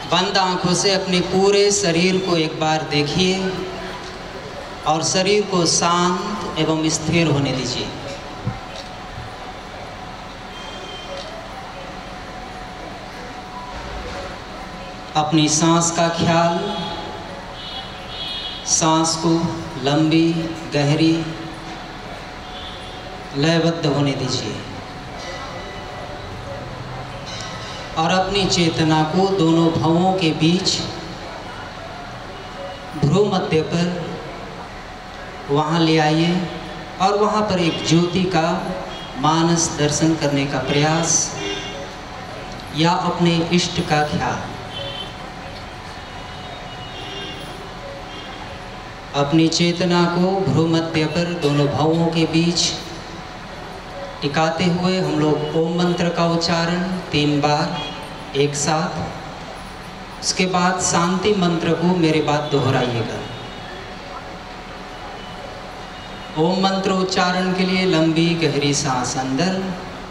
बंद आंखों से अपने पूरे शरीर को एक बार देखिए और शरीर को शांत एवं स्थिर होने दीजिए। अपनी सांस का ख्याल, सांस को लंबी गहरी लयबद्ध होने दीजिए और अपनी चेतना को दोनों भवों के बीच भ्रू मध्य पर वहाँ ले आइए और वहाँ पर एक ज्योति का मानस दर्शन करने का प्रयास या अपने इष्ट का ख्याल। अपनी चेतना को भ्रू मध्य पर दोनों भवों के बीच टिकाते हुए हम लोग ओम मंत्र का उच्चारण 3 बार एक साथ, उसके बाद शांति मंत्र को मेरे बाद दोहराइएगा। ओम मंत्र उच्चारण के लिए लंबी गहरी सांस अंदर,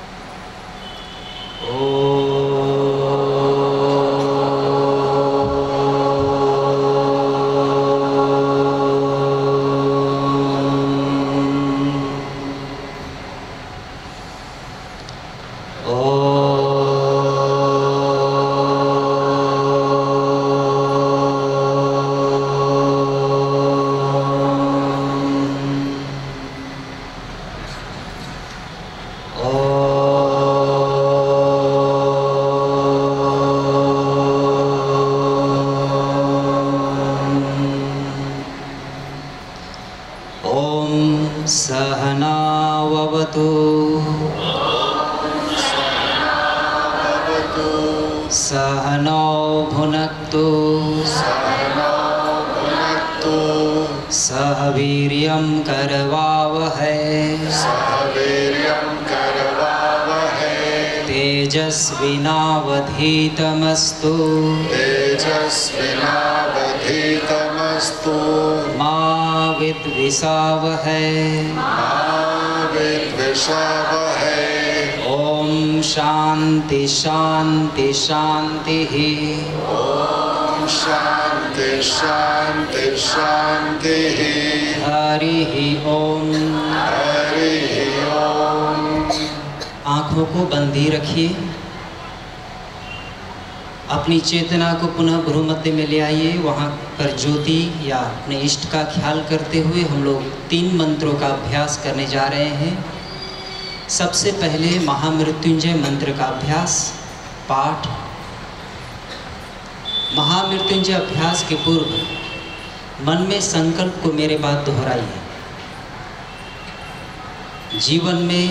सहनौ भुनक्तु सह वीर्यं करवावहै तेजस्विनावधीतमस्तु मा विद्विषावहै ओम शांति शांति शांति। ओम शांति शांति शांति। हरि ओम। हरि ओम। आँखों को बंदी रखिए, अपनी चेतना को पुनः भ्रू मध्य में ले आइए। वहाँ पर ज्योति या अपने इष्ट का ख्याल करते हुए हम लोग 3 मंत्रों का अभ्यास करने जा रहे हैं। सबसे पहले महामृत्युंजय मंत्र का अभ्यास पाठ। महामृत्युंजय अभ्यास के पूर्व मन में संकल्प को मेरे बाद दोहराइए। जीवन में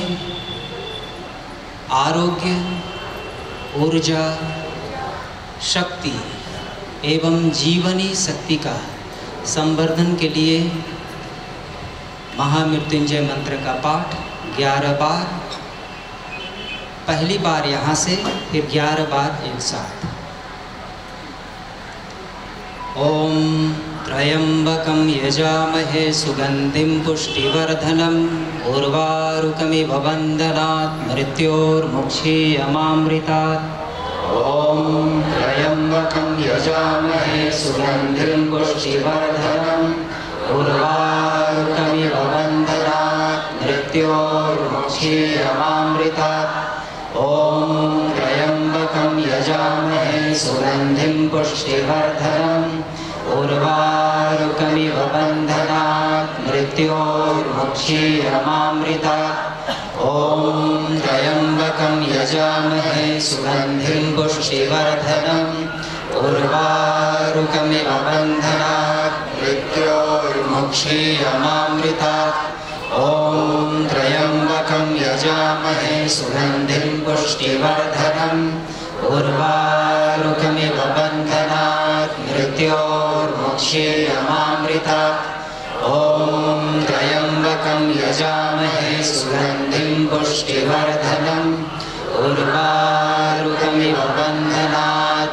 आरोग्य, ऊर्जा, शक्ति एवं जीवनी शक्ति का संवर्धन के लिए महामृत्युंजय मंत्र का पाठ 11 बार, पहली बार यहाँ से, फिर 11 बार एक साथ। ओम त्र्यंबकं यजामहे सुगंधिं पुष्टिवर्धनम् उर्वारुकमिव बन्धनात् मृत्योर्मुक्षीयमामृतात्। ओम त्र्यंबकं यजामहे सुगंधिं पुष्टिवर्धनम् उर्वारुकमिव बन्धनात् मृत्योर्मुक्षीयमामृतात्। ओम त्र्यंबकं यजामहे सुगंधिं पुष्टिवर्धनम् उर्वारुकमिव बन्धनात् मृत्योर्मुक्षीयमामृतात्। ओम त्र्यंबकं यजामहे सुगंधिं पुष्टिवर्धनम् उर्वारुकमिव बन्धनात् मृत्योर्मुक्षीयमामृतात्। ओम त्र्यंबकं यजामहे सुगंधिं पुष्टिवर्धनम् उर्वारुकमिव बन्धनात् मृत्योर्मुक्षीयमामृतात्। ओम त्र्यंबकं यजामहे सुगंधिं पुष्टिवर्धनम् उर्वारुकमिव बन्धनात्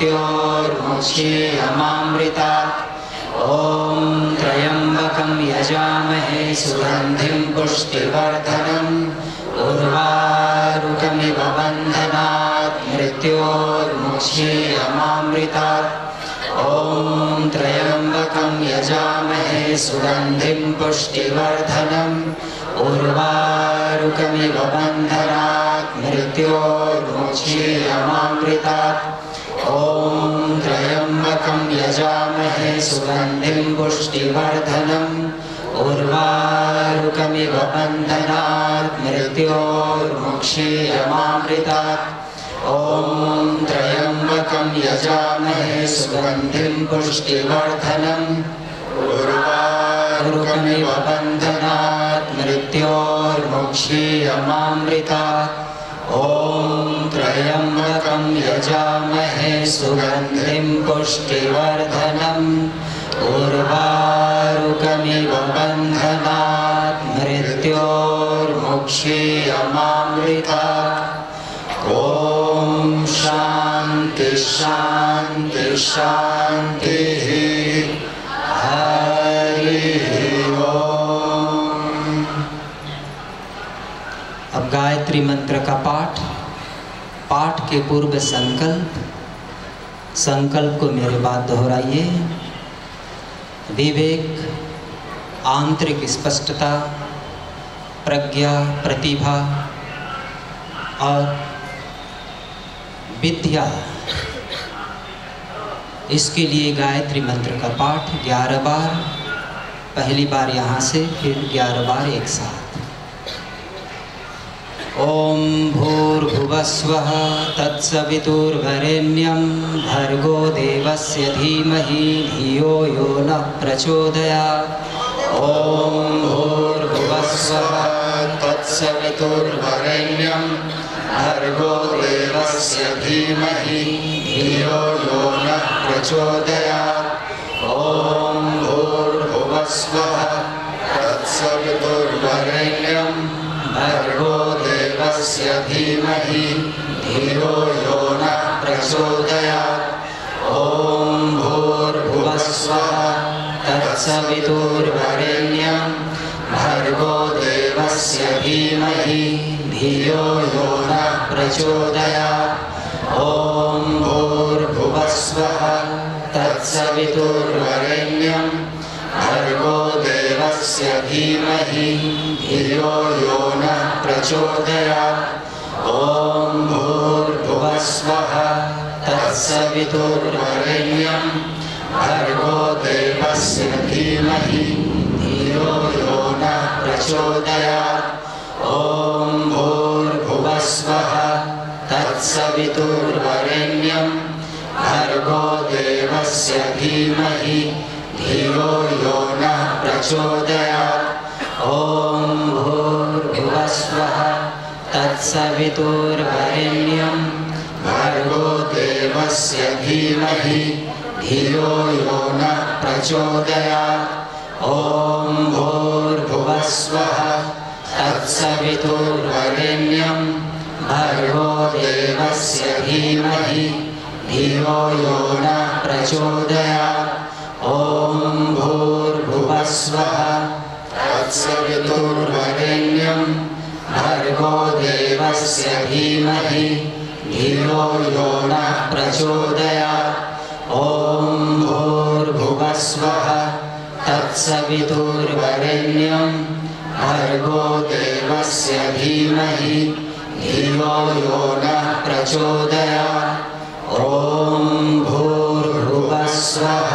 मृत्योर्मुक्षीयमामृतात्। ओम त्र्यंबकं यजामहे सुगंधिं पुष्टिवर्धनम् उर्वारुकमिव बन्धनात् मृत्योर्मुक्षीयमामृतात्। वित्योर्मुक्षीयमामृतात्। ॐ त्र्यम्बकं यजामहे सुगन्धिं पुष्टिवर्धनम् उर्वारुकमिव बन्धनात् मृत्योर्मुक्षीयमामृतात्। ॐ त्र्यम्बकं यजामहे सुगन्धिं पुष्टिवर्धनम् उर्वारुकमिव बन्धनात् मृत्योर्मुक्षीयमामृतात्। ॐ त्र्यम्बकं यजामहे सुगन्धिं पुष्टिवर्धनम् उर्वारुकमिव बन्धनात् मृत्योर्मुक्षीयमामृतात्। ॐ त्र्यम्बकं यजामहे सुगन्धिं पुष्टिवर्धनम् उर्वारुकमिव बन्धनात् मृत्योर्मुक्षीयमामृतात्। ॐ शान्ति शान्ति शान्तिः। हरिः ओम। अब गायत्री मंत्र का पाठ के पूर्व संकल्प को मेरे बाद दोहराइए। विवेक, आंतरिक स्पष्टता, प्रज्ञा, प्रतिभा और विद्या, इसके लिए गायत्री मंत्र का पाठ 11 बार, पहली बार यहाँ से, फिर 11 बार एक साथ। ओम भूर्भुवस्वः तत्सवितुर्वरेण्यं भर्गो देवस्य धीमहि धियो यो नः प्रचोदयात्। ओम भूर्भुवस्वः तत्सवितुर्वरेण्यं भर्गो देवस्य धीमहि धियो यो नः प्रचोदयात्। ओम भूर्भुवस्वः तत्सवितुर्वरेण्यं भर्गो देवस्य धीमहि धियो यो नः प्रचोदयात्। ओम भूर्भुवस्वः तत्सवितुर्वरेण्यं भर्गो देवस्य धीमहि धियो यो नः प्रचोदयात्। ओम भूर्भुवस्वः तत्सवितुर्वरेण्यं भर्गो देवस्य धीमहि धियो यो नः प्रचोदयात्। ओम भूर्भुवस्वः तत्सवितुर्वरेण्यं भर्गो देवस्य धीमहि धियो यो नः प्रचोदयात्। ओम भूर्भुवस्वः तत्सवितुर्वरेण्यं भर्गो देवस्य धीमहि धियो यो नः प्रचोदयात्। ओम भूर्भुवस्वः तत्सवितुर्वरेण्यं भर्गो देवस्य धीमहि धियो यो नः प्रचोदयात्। ओम भूर्भुवस्वः तत्सवितुर्वरेण्यं भर्गो देवस्य धीमहि धियो यो नः प्रचोदयात्। ओम भूर्भुवस्वः तत्सवितुर्वरेण्यं भर्गो देवस्य धीमहि धियो यो नः प्रचोदयात्। ओम भूर्भुवस्वः तत्सवितुर्वरेण्यं भर्गो देवस्य धीमहि धियो यो नः प्रचोदयात्। ओम भूर्भुवस्वः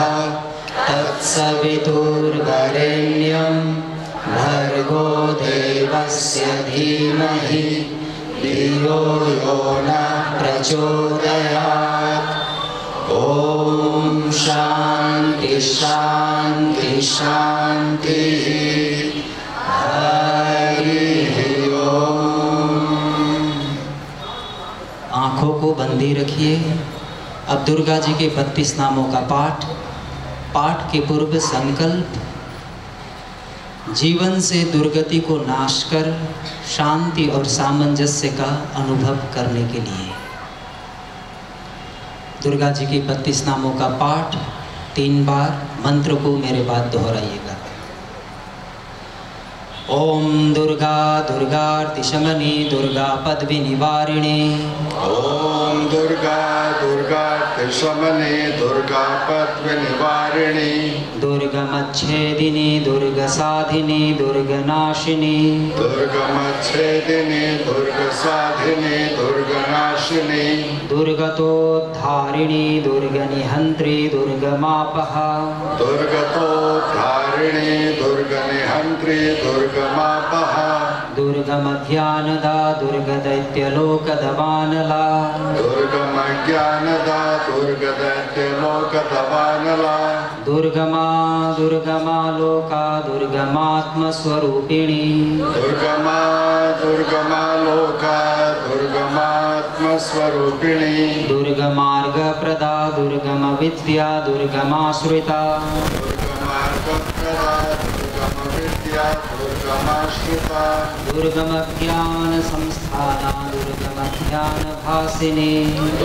तत्सवितुर्वरेण्यं भर्गो देवस्य धीमहि धियो यो नः प्रचोदयात्। ओम शांति शांति शांतिः। हरिः ओम। आँखों को बंदी रखिए। अब दुर्गा जी के 32 नामों का पाठ के पूर्व संकल्प। जीवन से दुर्गति को नाश कर शांति और सामंजस्य का अनुभव करने के लिए दुर्गा जी के 32 नामों का पाठ 3 बार, मंत्र को मेरे बाद दोहराइएगा। ओम दुर्गा दुर्गार्तिशमनी दुर्गा पद्विनिवारिणी। ओम दुर्गा दुर्गार्तिशमनी दुर्गा पद्विनिवारिणी। दुर्गमच्छेदिनी दुर्गसाधिनी दुर्गनाशिनी। दुर्गमच्छेदिनी दुर्गसाधिनी दुर्गनाशिनी। दुर्गतोद्धारिणी दुर्गनिहन्त्री दुर्गमापहा। दुर्गतोद्धारिणी दुर्गनिहन्त्री दुर्गमापहा। दुर्गमज्ञानदा दुर्गदैत्यलोकदवानला। दुर्गमज्ञानदा दुर्गदैत्यलोकदवानला। दुर्गमा दुर्गमा लोका दुर्गमात्मस्वरूपिणी। दुर्गमा दुर्गमा लोका दुर्गमात्मस्वरूपिणी। दुर्गमार्गप्रदा दुर्गमविद्या दुर्गमाश्रिता। दुर्गमार्गप्रदा दुर्गमविद्या दुर्गमाश्रिता। दुर्गमज्ञानसंस्थाना दुर्गमज्ञानभासिनी।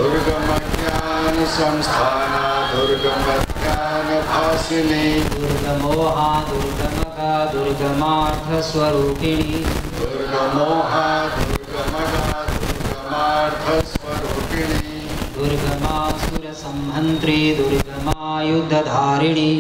दुर्गमज्ञानसंस्थाना दुर्गमज्ञानभासिनी। दुर्गमोहा दुर्गमगा दुर्गमार्थस्वरूपिणी। दुर्गमोहा दुर्गमगा दुर्गमार्थस्वरूपिणी। दुर्गमासुरसंहन्त्री दुर्गमायुधधारिणी।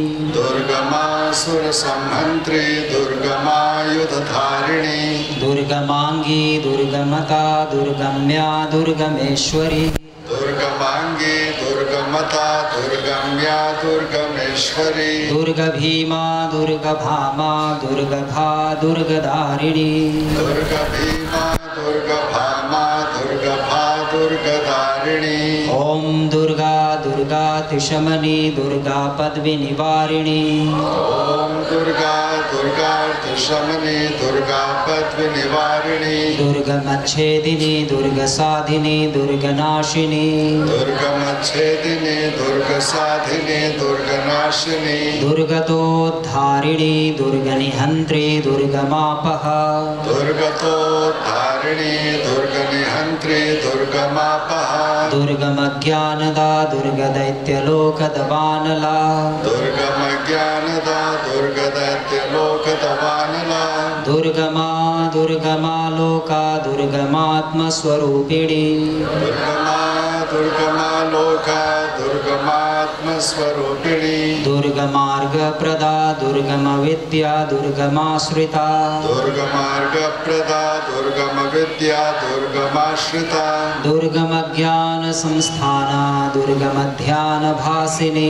दुर्गमासुरसंहन्त्री दुर्गमायुधधारिणी। दुर्गमांगी दुर्गमता दुर्गम्या दुर्गमेश्वरी। दुर्गमांगी दुर्गमता दुर्गम्या दुर्गमेश्वरी। दुर्गभीमा दुर्गभामा दुर्गभा दुर्गधारिणी। दुर्गभीमा दुर्गभामा दुर्गभा दुर्गधारिणी। ओम दुर्गा दुर्गातिशमनी दुर्गा पद्विनिवारिणी। ओम दुर्गा दुर्गार्तिशमनी दुर्गा पद्विनिवारिणी। दुर्गमच्छेदिनी दुर्गसाधिनी दुर्गनाशिनी। दुर्गमच्छेदिनी दुर्गसाधिनी दुर्गनाशिनी। दुर्गतोद्धारिणी दुर्गनिहन्त्री दुर्गमापहा। दुर्गतोद्धारिणी दुर्गनिहन्त्री दुर्गमापहा। दुर्गमज्ञानदा दुर्गदैत्यलोकदवानला। दुर्गमज्ञानदा दुर्गदैत्यलोकदवानला। दुर्गमा दुर्गमा लोका दुर्गमात्मस्वरूपिणी। दुर्गमा दुर्गमा लोका दुर्गमात्मस्वरूपिणी। दुर्गमार्गप्रदा दुर्गमविद्या दुर्गमाश्रिता। दुर्गमार्गप्रदा दुर्गमविद्या दुर्गमाश्रिता। दुर्गमज्ञानसंस्थाना दुर्गमध्यानभासिनी।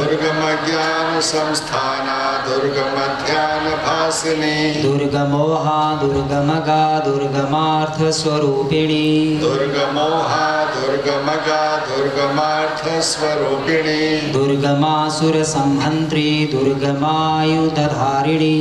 दुर्गमज्ञानसंस्थाना दुर्गमध्यानभासिनी। दुर्गमोहा दुर्गमगा दुर्गमार्थस्वरूपिणी। दुर्गमोहा दुर्गमगा दुर्गमार्थस्वरूपिणी। दुर्गमासुरसंहन्त्री दुर्गमायुधधारिणी।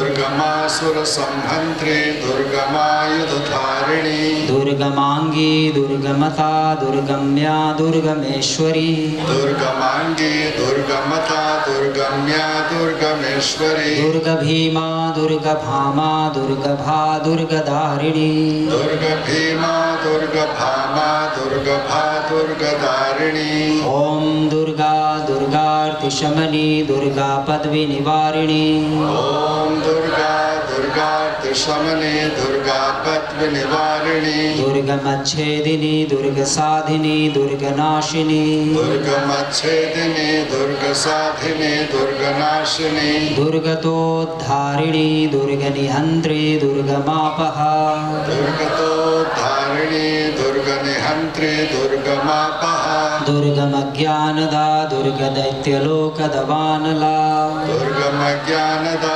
दुर्गमासुरसंहन्त्री दुर्गमायुधधारिणी। दुर्गमांगी दुर्गमता दुर्गम्या दुर्गमेश्वरी। दुर्गमांगी दुर्गमता दुर्गम्या दुर्गमेश्वरी। दुर्गभीमा दुर्गभामा दुर्गभा दुर्गधारिणी। दुर्गभीमा दुर्गभामा दुर्गभा दुर्गधारिणी। ओम दुर्गा दुर्गार्तिशमनी दुर्गा पद्विनिवारिणी। ओम दुर्गा दुर्गार्तिशमनी दुर्गा पद्विनिवारिणी। दुर्गमच्छेदिनी दुर्गसाधिनी दुर्गनाशिनी। दुर्गमच्छेदिनी दुर्गसाधिनी दुर्गनाशिनी। दुर्गतोद्धारिणी दुर्गनिहन्त्री दुर्गमापहा। दुर्गतोद्धारिणी दुर्गनिहन्त्री दुर्गमापहा। दुर्गमज्ञानदा दुर्गदैत्यलोकदवानला। दुर्गमज्ञानदा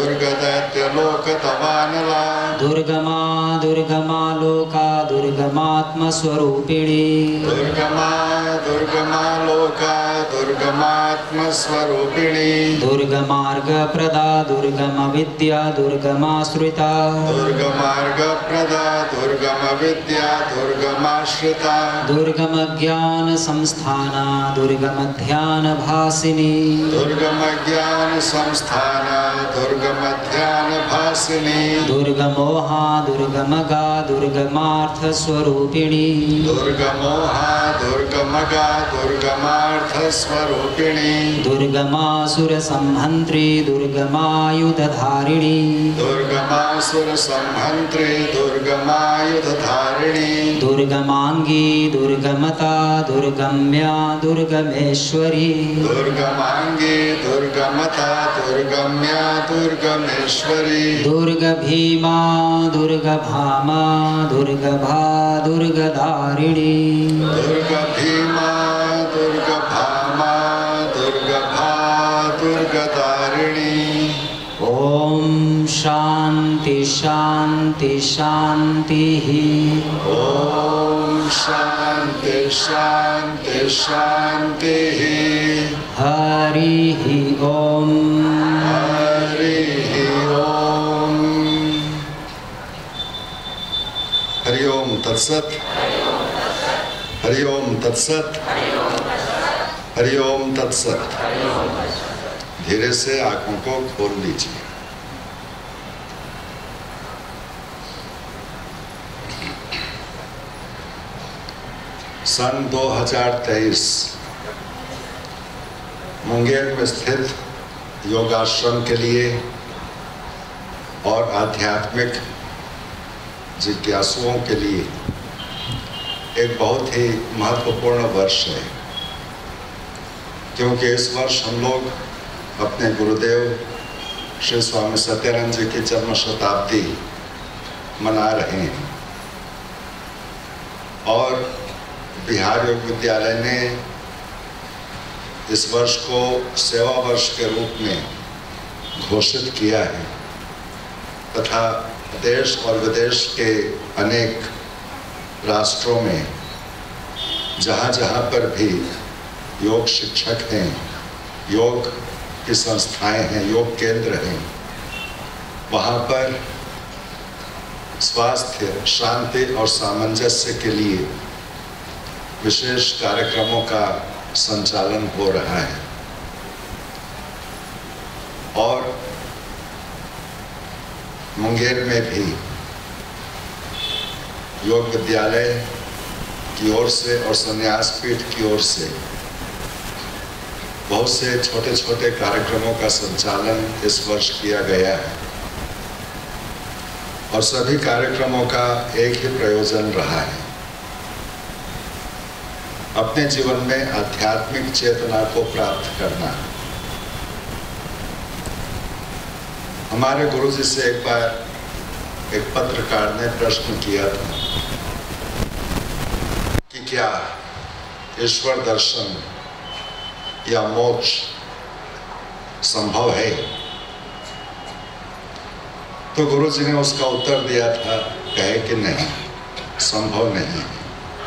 दुर्गदैत्यलोकदवानला। दुर्गमा दुर्गमा लोका दुर्गमात्मस्वरूपिणी। दुर्गमा दुर्गमा लोका दुर्गमात्मस्वरूपिणी। दुर्गमार्गप्रदा दुर्गमविद्या दुर्गमाश्रिता। दुर्गमार्गप्रदा दुर्गमविद्या दुर्गमाश्रिता। दुर्गमज्ञानसंस्थाना दुर्गमध्यानभासिनी। दुर्गमज्ञानसंस्थाना दुर्गमध्यानभासिनी। दुर्गमोहा दुर्गमगा दुर्गमार्थस्वरूपिणी। दुर्गमोहा दुर्गमगा दुर्गमार्थस्वरूपिणी। रूपिणी दुर्गमासुर संहन्त्री दुर्गमायुधधारिणी दुर्गमासुर संहन्त्री दुर्गमायुधधारिणी दुर्गमांगी दुर्गमता दुर्गम्या दुर्गमेश्वरी दुर्गमांगी दुर्गमता दुर्गम्या दुर्गमेश्वरी दुर्गभीमा दुर्गभामा दुर्गभा दुर्गधारिणी दुर्गभीमा दुर्गभामा दुर्गभा दुर्गधारिणी। ओम शांति शांति शांति। ओम शांति शांति शांति। हरि ओम हरि ओम। हरि ओम तत्सत। हरि ओम तत्सत। हरि ओम तत्सत। धीरे से आंखों को खोल लीजिए। सन 2023 मुंगेर में स्थित योगाश्रम के लिए और आध्यात्मिक जिज्ञासुओं के लिए एक बहुत ही महत्वपूर्ण वर्ष है, क्योंकि इस वर्ष हम लोग अपने गुरुदेव श्री स्वामी सत्यानंद जी की जन्म शताब्दी मना रहे हैं और बिहार योग विद्यालय ने इस वर्ष को सेवा वर्ष के रूप में घोषित किया है तथा देश और विदेश के अनेक राष्ट्रों में जहाँ जहाँ पर भी योग शिक्षक हैं, योग की संस्थाएं हैं, योग केंद्र हैं, वहाँ पर स्वास्थ्य, शांति और सामंजस्य के लिए विशेष कार्यक्रमों का संचालन हो रहा है और मुंगेर में भी योग विद्यालय की ओर से और संन्यास पीठ की ओर से बहुत से छोटे छोटे कार्यक्रमों का संचालन इस वर्ष किया गया है और सभी कार्यक्रमों का एक ही प्रयोजन रहा है, अपने जीवन में आध्यात्मिक चेतना को प्राप्त करना। हमारे गुरुजी से एक बार एक पत्रकार ने प्रश्न किया था कि क्या ईश्वर दर्शन या मोक्ष संभव है, तो गुरुजी ने उसका उत्तर दिया था, कहे कि नहीं, संभव नहीं है।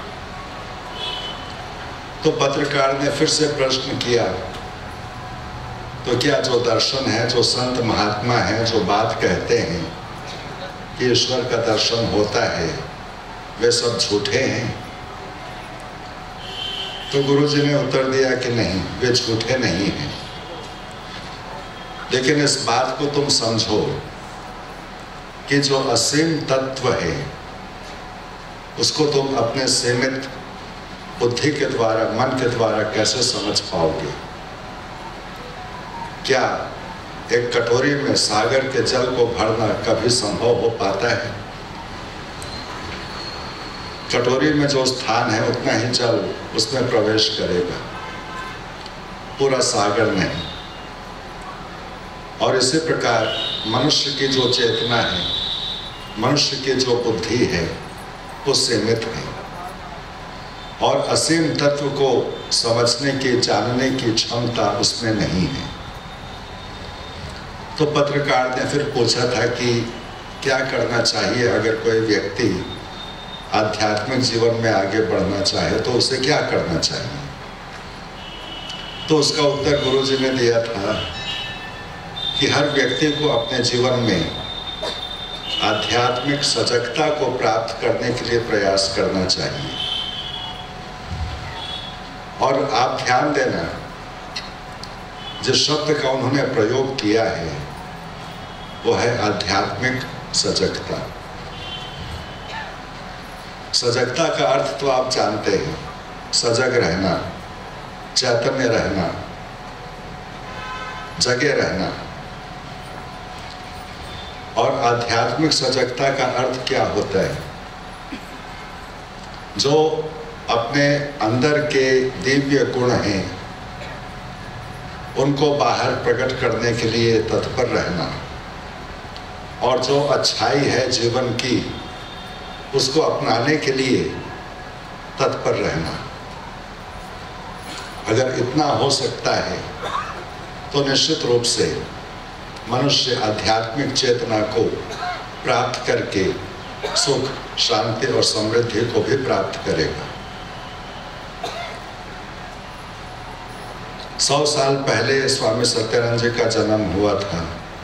तो पत्रकार ने फिर से प्रश्न किया, तो क्या जो दर्शन है, जो संत महात्मा है, जो बात कहते हैं कि ईश्वर का दर्शन होता है, वे सब झूठे हैं? तो गुरुजी ने उत्तर दिया कि नहीं, वे झूठे नहीं हैं, लेकिन इस बात को तुम समझो कि जो असीम तत्व है उसको तुम अपने सीमित बुद्धि के द्वारा, मन के द्वारा कैसे समझ पाओगे? क्या एक कटोरी में सागर के जल को भरना कभी संभव हो पाता है? कटोरी में जो स्थान है उतना ही जल उसमें प्रवेश करेगा, पूरा सागर नहीं। और इसी प्रकार मनुष्य की जो चेतना है, मनुष्य की जो बुद्धि है, वो सीमित है और असीम तत्व को समझने की, जानने की क्षमता उसमें नहीं है। तो पत्रकार ने फिर पूछा था कि क्या करना चाहिए अगर कोई व्यक्ति आध्यात्मिक जीवन में आगे बढ़ना चाहे, तो उसे क्या करना चाहिए? तो उसका उत्तर गुरुजी ने दिया था कि हर व्यक्ति को अपने जीवन में आध्यात्मिक सजगता को प्राप्त करने के लिए प्रयास करना चाहिए। और आप ध्यान देना, जिस शब्द का उन्होंने प्रयोग किया है वो है आध्यात्मिक सजगता। सजगता का अर्थ तो आप जानते हैं, सजग रहना, चैतन्य रहना, जगे रहना। और आध्यात्मिक सजगता का अर्थ क्या होता है? जो अपने अंदर के दिव्य गुण हैं उनको बाहर प्रकट करने के लिए तत्पर रहना, और जो अच्छाई है जीवन की उसको अपनाने के लिए तत्पर रहना। अगर इतना हो सकता है तो निश्चित रूप से मनुष्य आध्यात्मिक चेतना को प्राप्त करके सुख, शांति और समृद्धि को भी प्राप्त करेगा। 100 साल पहले स्वामी सत्यानंद जी का जन्म हुआ था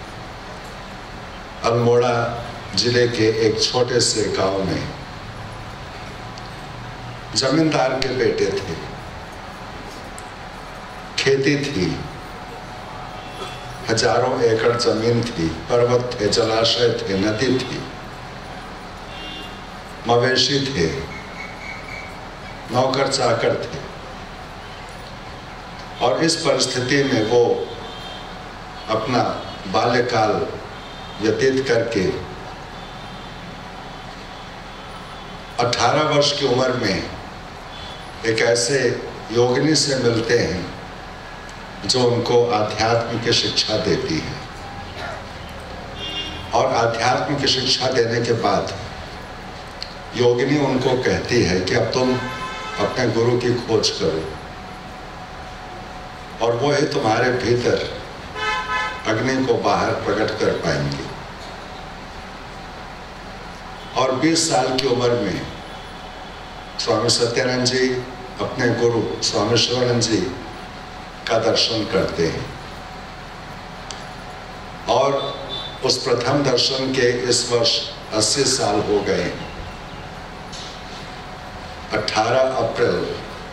अल्मोड़ा जिले के एक छोटे से गांव में। जमींदार के बेटे थे, खेती थी, हजारों एकड़ जमीन थी, पर्वत थे, जलाशय थे, नदी थी, मवेशी थे, नौकर चाकर थे। और इस परिस्थिति में वो अपना बाल्यकाल व्यतीत करके 18 वर्ष की उम्र में एक ऐसे योगिनी से मिलते हैं जो उनको अध्यात्म की शिक्षा देती है। और अध्यात्म की शिक्षा देने के बाद योगिनी उनको कहती है कि अब तुम अपने गुरु की खोज करो, और वो ही तुम्हारे भीतर अग्नि को बाहर प्रकट कर पाएंगे। और 20 साल की उम्र में स्वामी सत्यानंद जी अपने गुरु स्वामी शिवानंद जी का दर्शन करते हैं। और उस प्रथम दर्शन के इस वर्ष 80 साल हो गए। 18 अप्रैल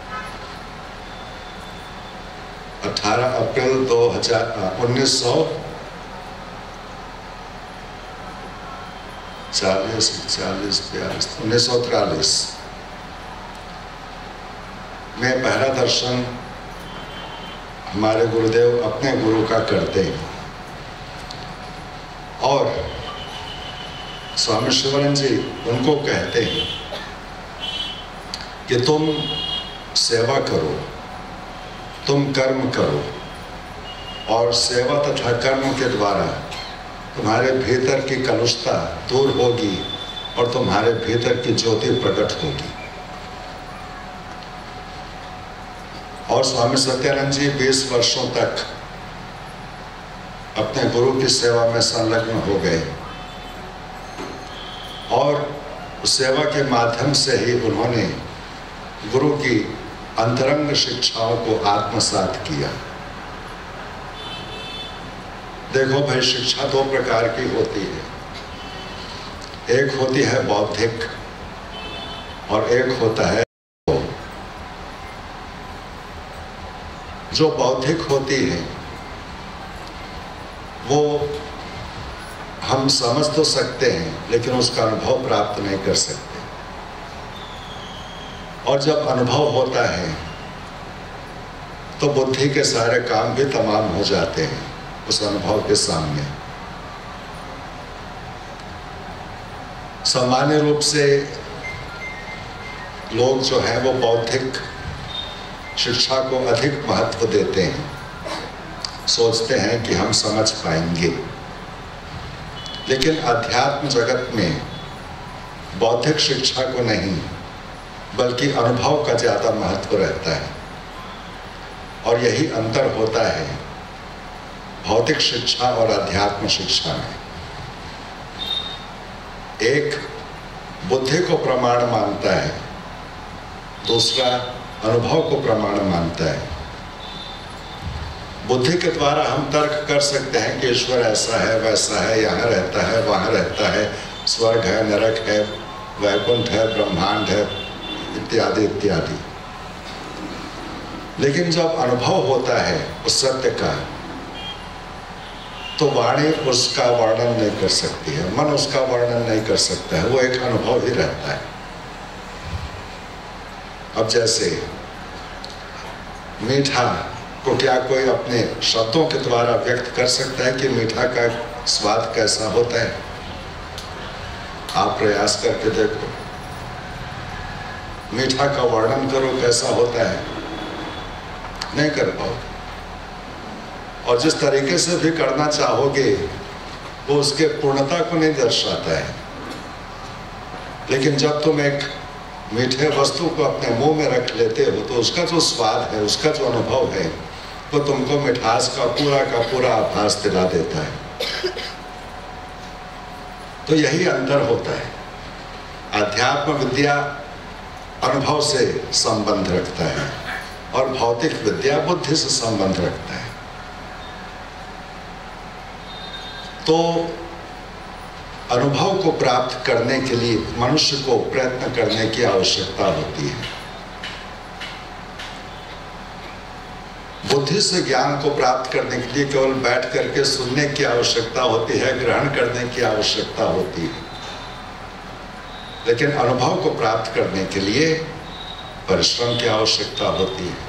1943 में पहला दर्शन हमारे गुरुदेव अपने गुरु का करते हैं। और स्वामी शिवानंद जी उनको कहते हैं कि तुम सेवा करो, तुम कर्म करो, और सेवा तथा कर्म के द्वारा तुम्हारे भीतर की कलुषता दूर होगी और तुम्हारे भीतर की ज्योति प्रकट होगी। और स्वामी सत्यानंद जी 20 वर्षों तक अपने गुरु की सेवा में संलग्न हो गए, और उस सेवा के माध्यम से ही उन्होंने गुरु की अंतरंग शिक्षाओं को आत्मसात किया। देखो भाई, शिक्षा 2 प्रकार की होती है। एक होती है बौद्धिक और एक होता है जो बौद्धिक होती है वो हम समझ तो सकते हैं लेकिन उसका अनुभव प्राप्त नहीं कर सकते। और जब अनुभव होता है तो बुद्धि के सारे काम भी तमाम हो जाते हैं उस अनुभव के सामने। सामान्य रूप से लोग जो है वो बौद्धिक शिक्षा को अधिक महत्व देते हैं, सोचते हैं कि हम समझ पाएंगे। लेकिन अध्यात्म जगत में बौद्धिक शिक्षा को नहीं बल्कि अनुभव का ज़्यादा महत्व रहता है। और यही अंतर होता है भौतिक शिक्षा और अध्यात्म शिक्षा में। एक बुद्धि को प्रमाण मानता है, दूसरा अनुभव को प्रमाण मानता है। बुद्धि के द्वारा हम तर्क कर सकते हैं कि ईश्वर ऐसा है, वैसा है, यहाँ रहता है, वहाँ रहता है, स्वर्ग है, नरक है, वैकुंठ है, ब्रह्मांड है, इत्यादि इत्यादि। लेकिन जब अनुभव होता है उस सत्य का तो वाणी उसका वर्णन नहीं कर सकती है, मन उसका वर्णन नहीं कर सकता है, वो एक अनुभव ही रहता है। अब जैसे मीठा को क्या कोई अपने शब्दों के द्वारा व्यक्त कर सकता है कि मीठा का स्वाद कैसा होता है? आप प्रयास करके देखो, मीठा का वर्णन करो कैसा होता है, नहीं कर पाओगे। और जिस तरीके से भी करना चाहोगे वो उसके पूर्णता को नहीं दर्शाता है। लेकिन जब तुम एक मीठे वस्तु को अपने मुंह में रख लेते हो तो उसका जो स्वाद है, उसका जो अनुभव है, वो तुमको मिठास का पूरा आभास दिला देता है। तो यही अंतर होता है। अध्यात्म विद्या अनुभव से संबंध रखता है और भौतिक विद्या बुद्धि से संबंध रखता है। तो अनुभव को प्राप्त करने के लिए मनुष्य को प्रयत्न करने की आवश्यकता होती है। बुद्धि से ज्ञान को प्राप्त करने के लिए केवल बैठ करके सुनने की आवश्यकता होती है, ग्रहण करने की आवश्यकता होती है। लेकिन अनुभव को प्राप्त करने के लिए परिश्रम की आवश्यकता होती है।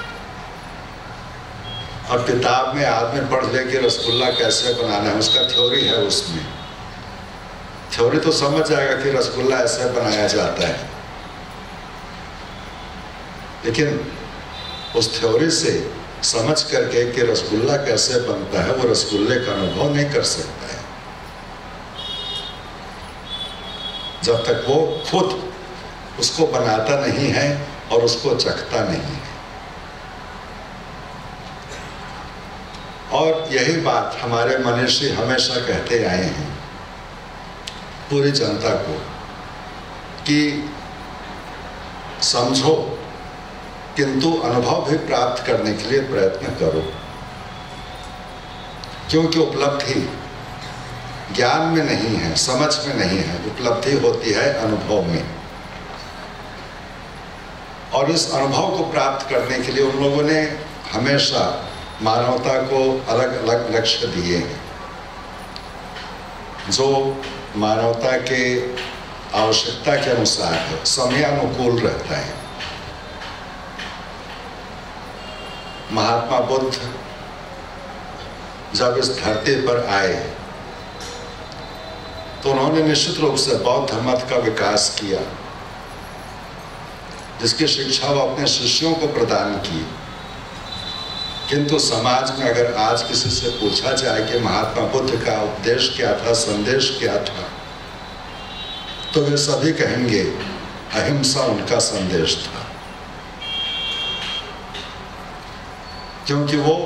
अब किताब में आदमी पढ़ ले कि रसगुल्ला कैसे बनाना है, उसका थ्योरी है, उसमें थ्योरी तो समझ जाएगा कि रसगुल्ला ऐसे बनाया जाता है। लेकिन उस थ्योरी से समझ करके कि रसगुल्ला कैसे बनता है, वो रसगुल्ले का अनुभव नहीं कर सकता है जब तक वो खुद उसको बनाता नहीं है और उसको चखता नहीं है। और यही बात हमारे मनीषी हमेशा कहते आए हैं पूरी जनता को कि समझो किंतु अनुभव भी प्राप्त करने के लिए प्रयत्न करो, क्योंकि उपलब्धि ज्ञान में नहीं है, समझ में नहीं है, उपलब्धि होती है अनुभव में। और इस अनुभव को प्राप्त करने के लिए उन लोगों ने हमेशा मानवता को अलग अलग लक्ष्य दिए हैं जो मानवता के आवश्यकता के अनुसार है, समयानुकूल रहता है। महात्मा बुद्ध जब इस धरती पर आए तो उन्होंने निश्चित रूप से बौद्ध मत का विकास किया, जिसकी शिक्षा वो अपने शिष्यों को प्रदान की। किंतु समाज में अगर आज किसी से पूछा जाए कि महात्मा बुद्ध का उपदेश क्या था, संदेश क्या था, तो वे सभी कहेंगे अहिंसा उनका संदेश था, क्योंकि वो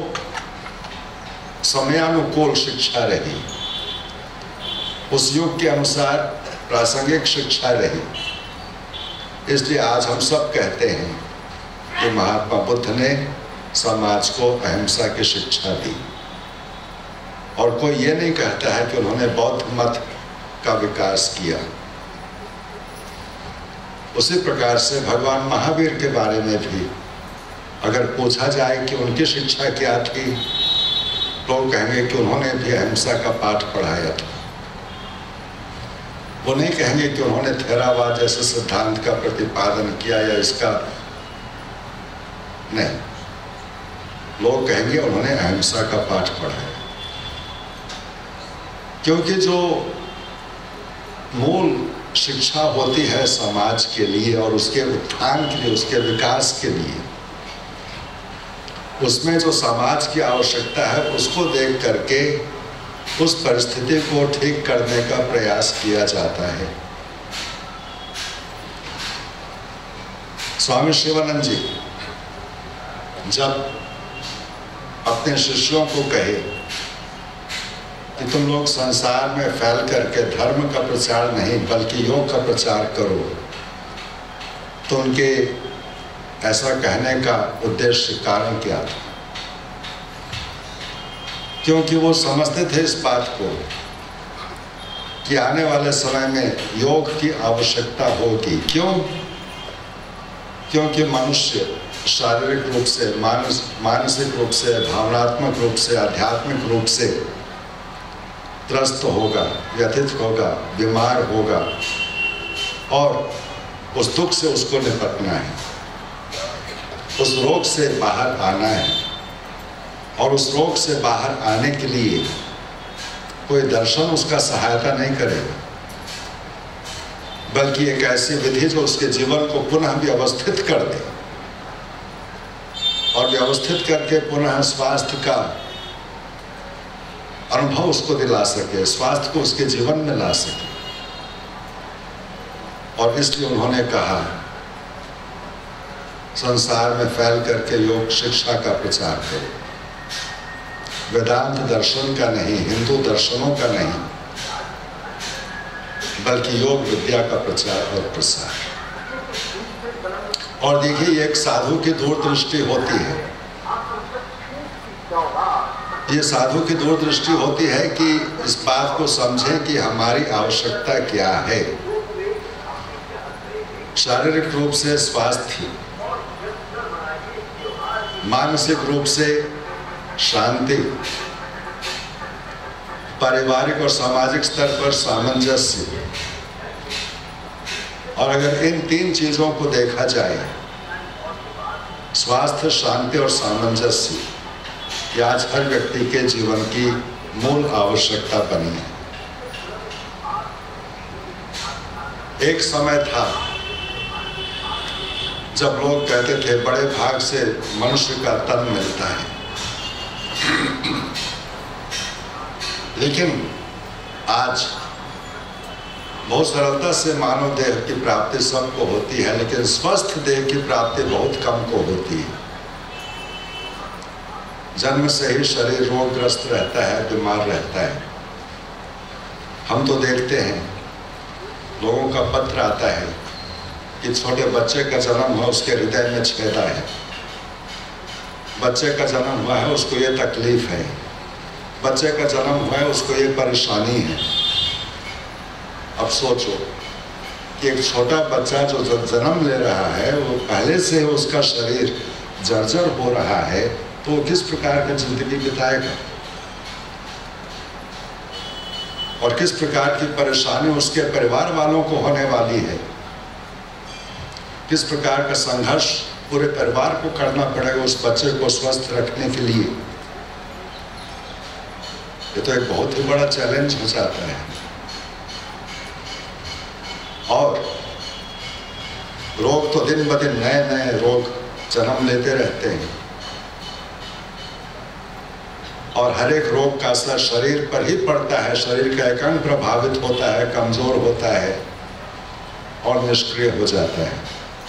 समयानुकूल शिक्षा रही, उस युग के अनुसार प्रासंगिक शिक्षा रही। इसलिए आज हम सब कहते हैं कि महात्मा बुद्ध ने समाज को अहिंसा की शिक्षा दी। और कोई ये नहीं कहता है कि उन्होंने बौद्ध मत का विकास किया। उसी प्रकार से भगवान महावीर के बारे में भी अगर पूछा जाए कि उनकी शिक्षा क्या थी, लोग कहेंगे कि उन्होंने भी अहिंसा का पाठ पढ़ाया था। वो नहीं कहेंगे कि उन्होंने थेरावाद जैसे सिद्धांत का प्रतिपादन किया या इसका, नहीं, लोग कहेंगे उन्होंने अहिंसा का पाठ पढ़ाया। क्योंकि जो मूल शिक्षा होती है समाज के लिए और उसके उत्थान के लिए, उसके विकास के लिए, उसमें जो समाज की आवश्यकता है उसको देख करके उस परिस्थिति को ठीक करने का प्रयास किया जाता है। स्वामी शिवानंद जी जब अपने शिष्यों को कहे कि तुम लोग संसार में फैल करके धर्म का प्रचार नहीं बल्कि योग का प्रचार करो, तो उनके ऐसा कहने का उद्देश्य, कारण क्या था? क्योंकि वो समझते थे इस बात को कि आने वाले समय में योग की आवश्यकता होगी। क्यों? क्योंकि मनुष्य शारीरिक रूप से, मानसिक रूप से, भावनात्मक रूप से, आध्यात्मिक रूप से त्रस्त होगा, व्यथित होगा, बीमार होगा और उस दुख से उसको निपटना है। उस रोग से बाहर आना है, और उस रोग से बाहर आने के लिए कोई दर्शन उसका सहायता नहीं करेगा, बल्कि एक ऐसी विधि जो उसके जीवन को पुनः व्यवस्थित कर दे और व्यवस्थित करके पुनः स्वास्थ्य का अनुभव उसको दिला सके, स्वास्थ्य को उसके जीवन में ला सके। और इसलिए उन्होंने कहा संसार में फैल करके योग शिक्षा का प्रचार करो, वेदांत दर्शन का नहीं, हिंदू दर्शनों का नहीं, बल्कि योग विद्या का प्रचार और प्रसार। और देखिए, एक साधु की दूरदृष्टि होती है, ये साधु की दूरदृष्टि होती है कि इस बात को समझें कि हमारी आवश्यकता क्या है। शारीरिक रूप से स्वास्थ्य, मानसिक रूप से शांति, पारिवारिक और सामाजिक स्तर पर सामंजस्य। और अगर इन तीन चीजों को देखा जाए, स्वास्थ्य, शांति और सामंजस्य, ये आज हर व्यक्ति के जीवन की मूल आवश्यकता बनी है। एक समय था जब लोग कहते थे बड़े भाग से मनुष्य का तन मिलता है, लेकिन आज बहुत सरलता से मानव देह की प्राप्ति सबको होती है, लेकिन स्वस्थ देह की प्राप्ति बहुत कम को होती है। जन्म से ही शरीर रोगग्रस्त रहता है, बीमार रहता है। हम तो देखते हैं, लोगों का पत्र आता है कि छोटे बच्चे का जन्म हुआ, उसके हृदय में छेदा है, बच्चे का जन्म हुआ है, उसको ये तकलीफ है, बच्चे का जन्म हुआ है, उसको ये परेशानी है। अब सोचो कि एक छोटा बच्चा जो जन्म ले रहा है, वो पहले से उसका शरीर जर्जर हो रहा है, तो वो किस प्रकार की जिंदगी बिताएगा और किस प्रकार की परेशानी उसके परिवार वालों को होने वाली है, किस प्रकार का संघर्ष पूरे परिवार को करना पड़ेगा उस बच्चे को स्वस्थ रखने के लिए। ये तो एक बहुत ही बड़ा चैलेंज हो जाता है। और रोग तो दिन ब दिन नए नए रोग जन्म लेते रहते हैं, और हर एक रोग का असर शरीर पर ही पड़ता है। शरीर का एक अंग प्रभावित होता है, कमजोर होता है और निष्क्रिय हो जाता है।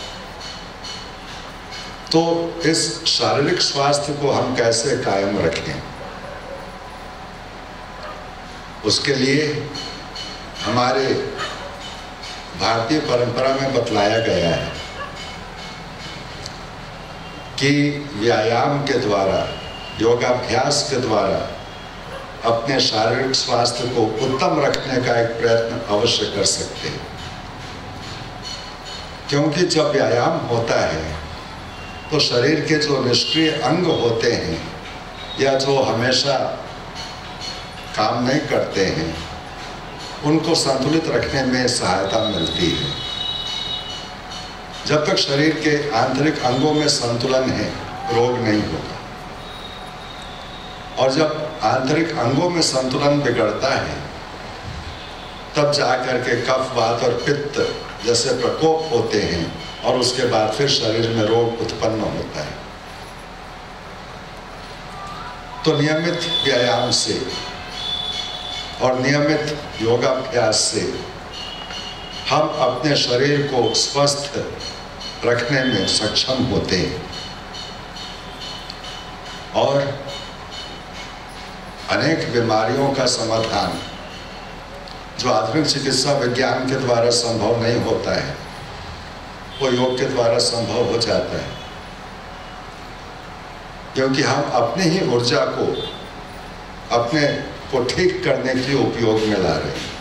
तो इस शारीरिक स्वास्थ्य को हम कैसे कायम रखें, उसके लिए हमारे भारतीय परंपरा में बतलाया गया है कि व्यायाम के द्वारा, योगाभ्यास के द्वारा अपने शारीरिक स्वास्थ्य को उत्तम रखने का एक प्रयत्न अवश्य कर सकते हैं। क्योंकि जब व्यायाम होता है तो शरीर के जो निष्क्रिय अंग होते हैं या जो हमेशा काम नहीं करते हैं, उनको संतुलित रखने में सहायता मिलती है। जब तक शरीर के आंतरिक अंगों में संतुलन है, रोग नहीं होगा। और जब आंतरिक अंगों में संतुलन बिगड़ता है, तब जाकर के कफ, वात और पित्त जैसे प्रकोप होते हैं, और उसके बाद फिर शरीर में रोग उत्पन्न होता है। तो नियमित व्यायाम से और नियमित योगाभ्यास से हम अपने शरीर को स्वस्थ रखने में सक्षम होते हैं और अनेक बीमारियों का समाधान जो आधुनिक चिकित्सा विज्ञान के द्वारा संभव नहीं होता है, वो योग के द्वारा संभव हो जाता है। क्योंकि हम अपनी ही ऊर्जा को अपने को ठीक करने के लिए उपयोग में ला रहे हैं।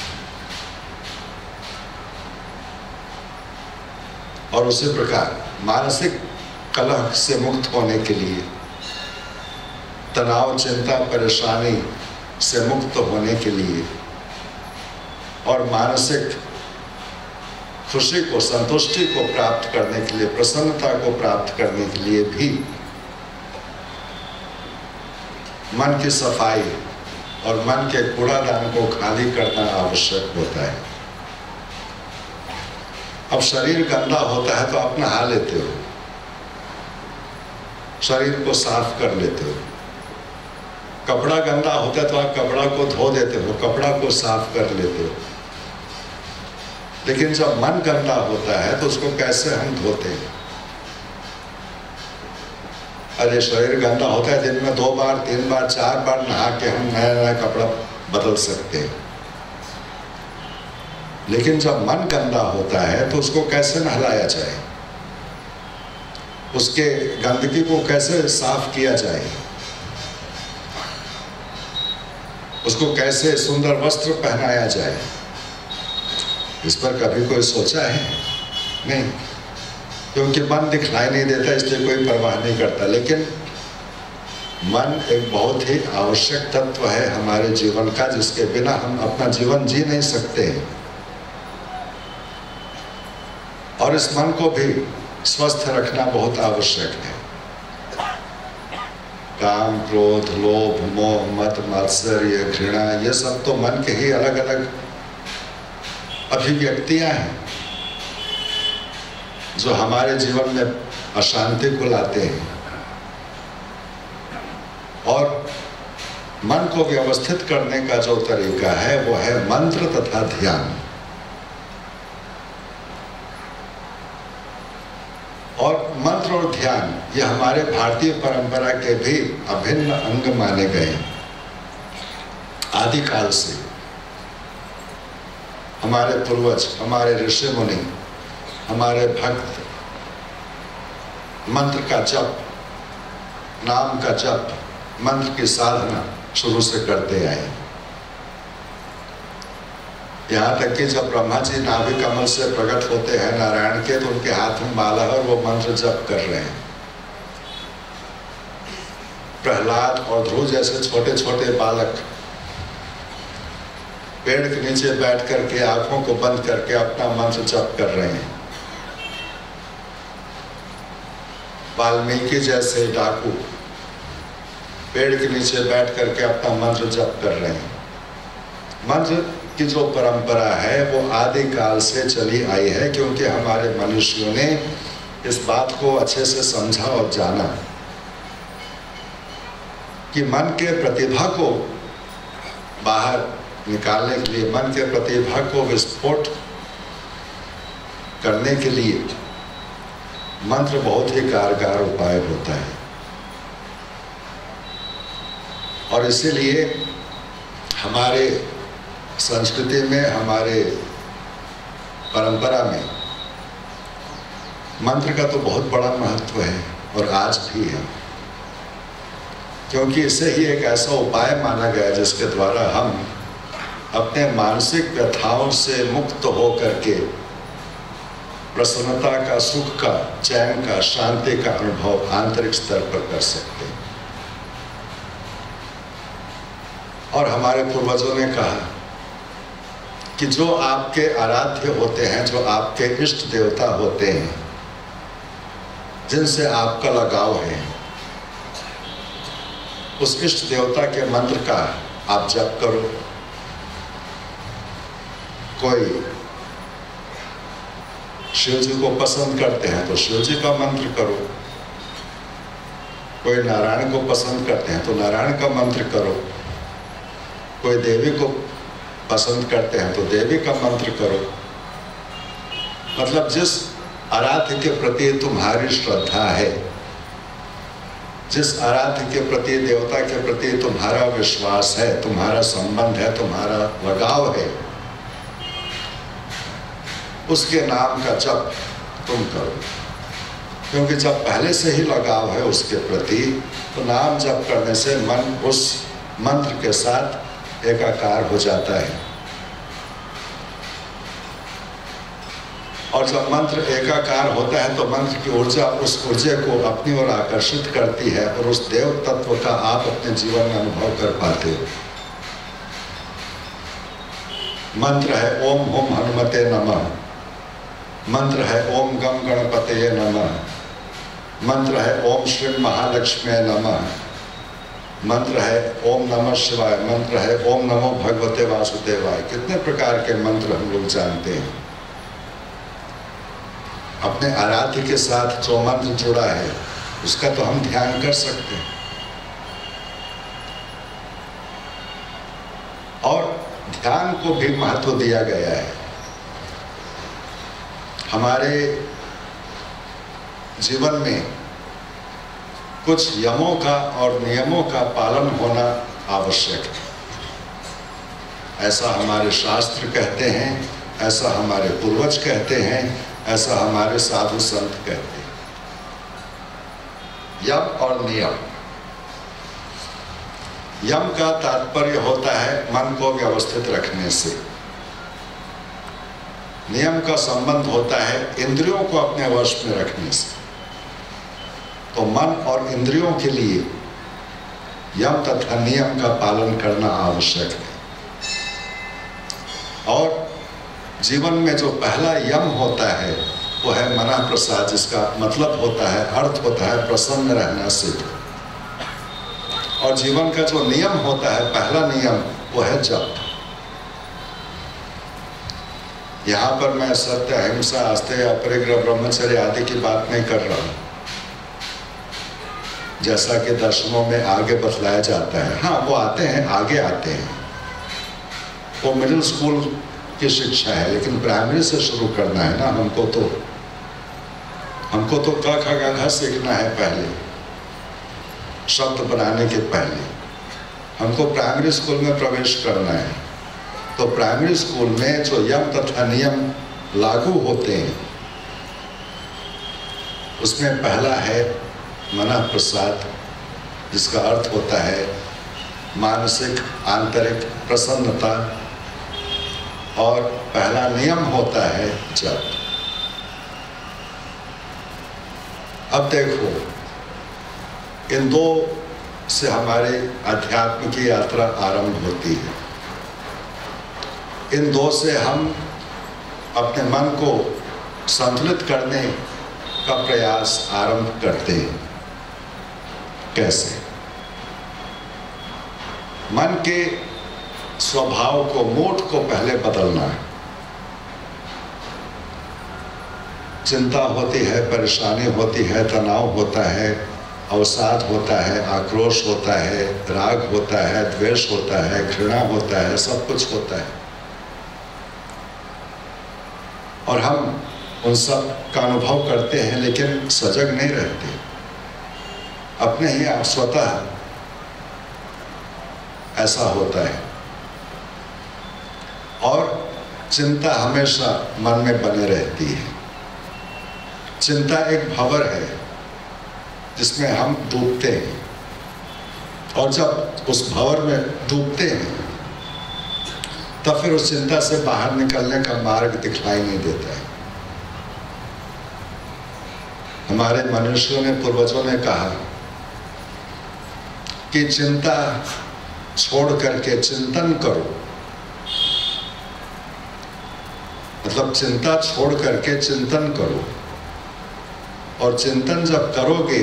और उसी प्रकार मानसिक कलह से मुक्त होने के लिए, तनाव, चिंता, परेशानी से मुक्त होने के लिए और मानसिक खुशी को, संतुष्टि को प्राप्त करने के लिए, प्रसन्नता को प्राप्त करने के लिए भी मन की सफाई और मन के कूड़ादान को खाली करना आवश्यक होता है। अब शरीर गंदा होता है तो आप नहा लेते हो, शरीर को साफ कर लेते हो। कपड़ा गंदा होता है तो आप कपड़ा को धो देते हो, कपड़ा को साफ कर लेते हो। लेकिन जब मन गंदा होता है तो उसको कैसे हम धोते हैं? अरे शरीर गंदा होता है, दिन में 2 बार 3 बार 4 बार नहा के हम नया नया कपड़ा बदल सकते हैं। लेकिन जब मन गंदा होता है तो उसको कैसे नहलाया जाए, उसके गंदगी को कैसे साफ किया जाए, उसको कैसे सुंदर वस्त्र पहनाया जाए, इस पर कभी कोई सोचा है? नहीं, क्योंकि मन दिखलाई नहीं देता इसलिए कोई परवाह नहीं करता। लेकिन मन एक बहुत ही आवश्यक तत्व है हमारे जीवन का, जिसके बिना हम अपना जीवन जी नहीं सकते हैं। और इस मन को भी स्वस्थ रखना बहुत आवश्यक है। काम, क्रोध, लोभ, मोह, मद, मात्सर्य, घृणा, ये सब तो मन के ही अलग अलग अभिव्यक्तियां हैं जो हमारे जीवन में अशांति को लाते हैं। और मन को व्यवस्थित करने का जो तरीका है वो है मंत्र तथा ध्यान। और मंत्र और ध्यान ये हमारे भारतीय परंपरा के भी अभिन्न अंग माने गए। आदिकाल से हमारे पूर्वज, हमारे ऋषि मुनि, हमारे भक्त मंत्र का जप, नाम का जप, मंत्र की साधना शुरू से करते आए। यहाँ तक कि जब ब्रह्मा जी नाभि कमल से प्रकट होते हैं नारायण के, तो उनके हाथ में माला है और वो मंत्र जप कर रहे हैं। प्रहलाद और ध्रुव जैसे छोटे छोटे बालक पेड़ के नीचे बैठ करके आंखों को बंद करके अपना मंत्र जप कर रहे हैं। वाल्मीकि जैसे डाकू पेड़ के नीचे बैठ करके अपना मंत्र जप कर रहे हैं। मंत्र की जो परंपरा है वो आदिकाल से चली आई है, क्योंकि हमारे मनुष्यों ने इस बात को अच्छे से समझा और जाना कि मन के प्रतिभा को बाहर निकालने के लिए, मन के प्रतिभा को विस्फोट करने के लिए मंत्र बहुत ही कारगर उपाय होता है। और इसीलिए हमारे संस्कृति में, हमारे परंपरा में मंत्र का तो बहुत बड़ा महत्व है और आज भी है, क्योंकि इसे ही एक ऐसा उपाय माना गया जिसके द्वारा हम अपने मानसिक व्यथाओं से मुक्त हो करके प्रसन्नता का, सुख का, चैन का, शांति का अनुभव आंतरिक स्तर पर कर सकते हैं। और हमारे पूर्वजों ने कहा कि जो आपके आराध्य होते हैं, जो आपके इष्ट देवता होते हैं, जिनसे आपका लगाव है, उस इष्ट देवता के मंत्र का आप जप करो। कोई शिव जी को पसंद करते हैं तो शिव जी का मंत्र करो, कोई नारायण को पसंद करते हैं तो नारायण का मंत्र करो, कोई देवी को पसंद करते हैं तो देवी का मंत्र करो। मतलब जिस आराध्य के प्रति तुम्हारी श्रद्धा है, जिस आराध्य के प्रति, देवता के प्रति तुम्हारा विश्वास है, तुम्हारा संबंध है, तुम्हारा लगाव है, उसके नाम का जप तुम करो। क्योंकि जब पहले से ही लगाव है उसके प्रति, तो नाम जप करने से मन उस मंत्र के साथ एकाकार हो जाता है। और जब मंत्र एकाकार होता है तो मंत्र की ऊर्जा उस ऊर्जा को अपनी ओर आकर्षित करती है और उस देव तत्व का आप अपने जीवन में अनुभव कर पाते हो। मंत्र है ओम हुम हनुमते नमः। मंत्र है ओम गम गणपतये नमः, मंत्र है ओम श्री महालक्ष्मी नमः, मंत्र है ओम नमः शिवाय, मंत्र है ओम नमो भगवते वासुदेवाय। कितने प्रकार के मंत्र हम लोग जानते हैं। अपने आराध्य के साथ जो मंत्र जुड़ा है उसका तो हम ध्यान कर सकते हैं। और ध्यान को भी महत्व दिया गया है। हमारे जीवन में कुछ यमों का और नियमों का पालन होना आवश्यक है। ऐसा हमारे शास्त्र कहते हैं, ऐसा हमारे पूर्वज कहते हैं, ऐसा हमारे साधु संत कहते हैं। यम और नियम। यम का तात्पर्य होता है मन को व्यवस्थित रखने से। नियम का संबंध होता है इंद्रियों को अपने वश में रखने से। तो मन और इंद्रियों के लिए यम तथा नियम का पालन करना आवश्यक है। और जीवन में जो पहला यम होता है वो है मनः प्रसाद, जिसका मतलब होता है, अर्थ होता है प्रसन्न रहना सिद्ध। और जीवन का जो नियम होता है, पहला नियम, वो है जप। यहाँ पर मैं सत्य, अहिंसा, आस्तेय, अपरिग्रह, ब्रह्मचर्य आदि की बात नहीं कर रहा हूँ, जैसा कि दर्शनों में आगे बतलाया जाता है। हाँ, वो आते हैं, आगे आते हैं, वो मिडिल स्कूल की शिक्षा है, लेकिन प्राइमरी से शुरू करना है ना हमको तो क ख ग घ सीखना है। पहले शब्द बनाने के पहले हमको प्राइमरी स्कूल में प्रवेश करना है। तो प्राइमरी स्कूल में जो यम तथा नियम लागू होते हैं उसमें पहला है मनः प्रसाद, जिसका अर्थ होता है मानसिक आंतरिक प्रसन्नता। और पहला नियम होता है जप। अब देखो, इन दो से हमारे अध्यात्म की यात्रा आरंभ होती है। इन दो से हम अपने मन को संतुलित करने का प्रयास आरंभ करते हैं। कैसे? मन के स्वभाव को, मूड को पहले बदलना है। चिंता होती है, परेशानी होती है, तनाव होता है, अवसाद होता है, आक्रोश होता है, राग होता है, द्वेष होता है, घृणा होता है, सब कुछ होता है। और हम उन सब का अनुभव करते हैं, लेकिन सजग नहीं रहते। अपने ही आप स्वतः ऐसा होता है। और चिंता हमेशा मन में बने रहती है। चिंता एक भंवर है जिसमें हम डूबते हैं, और जब उस भंवर में डूबते हैं तब फिर उस चिंता से बाहर निकलने का मार्ग दिखलाई नहीं देता है। हमारे मनुष्यों ने, पूर्वजों ने कहा कि चिंता छोड़ करके चिंतन करो। मतलब चिंता छोड़ करके चिंतन करो, और चिंतन जब करोगे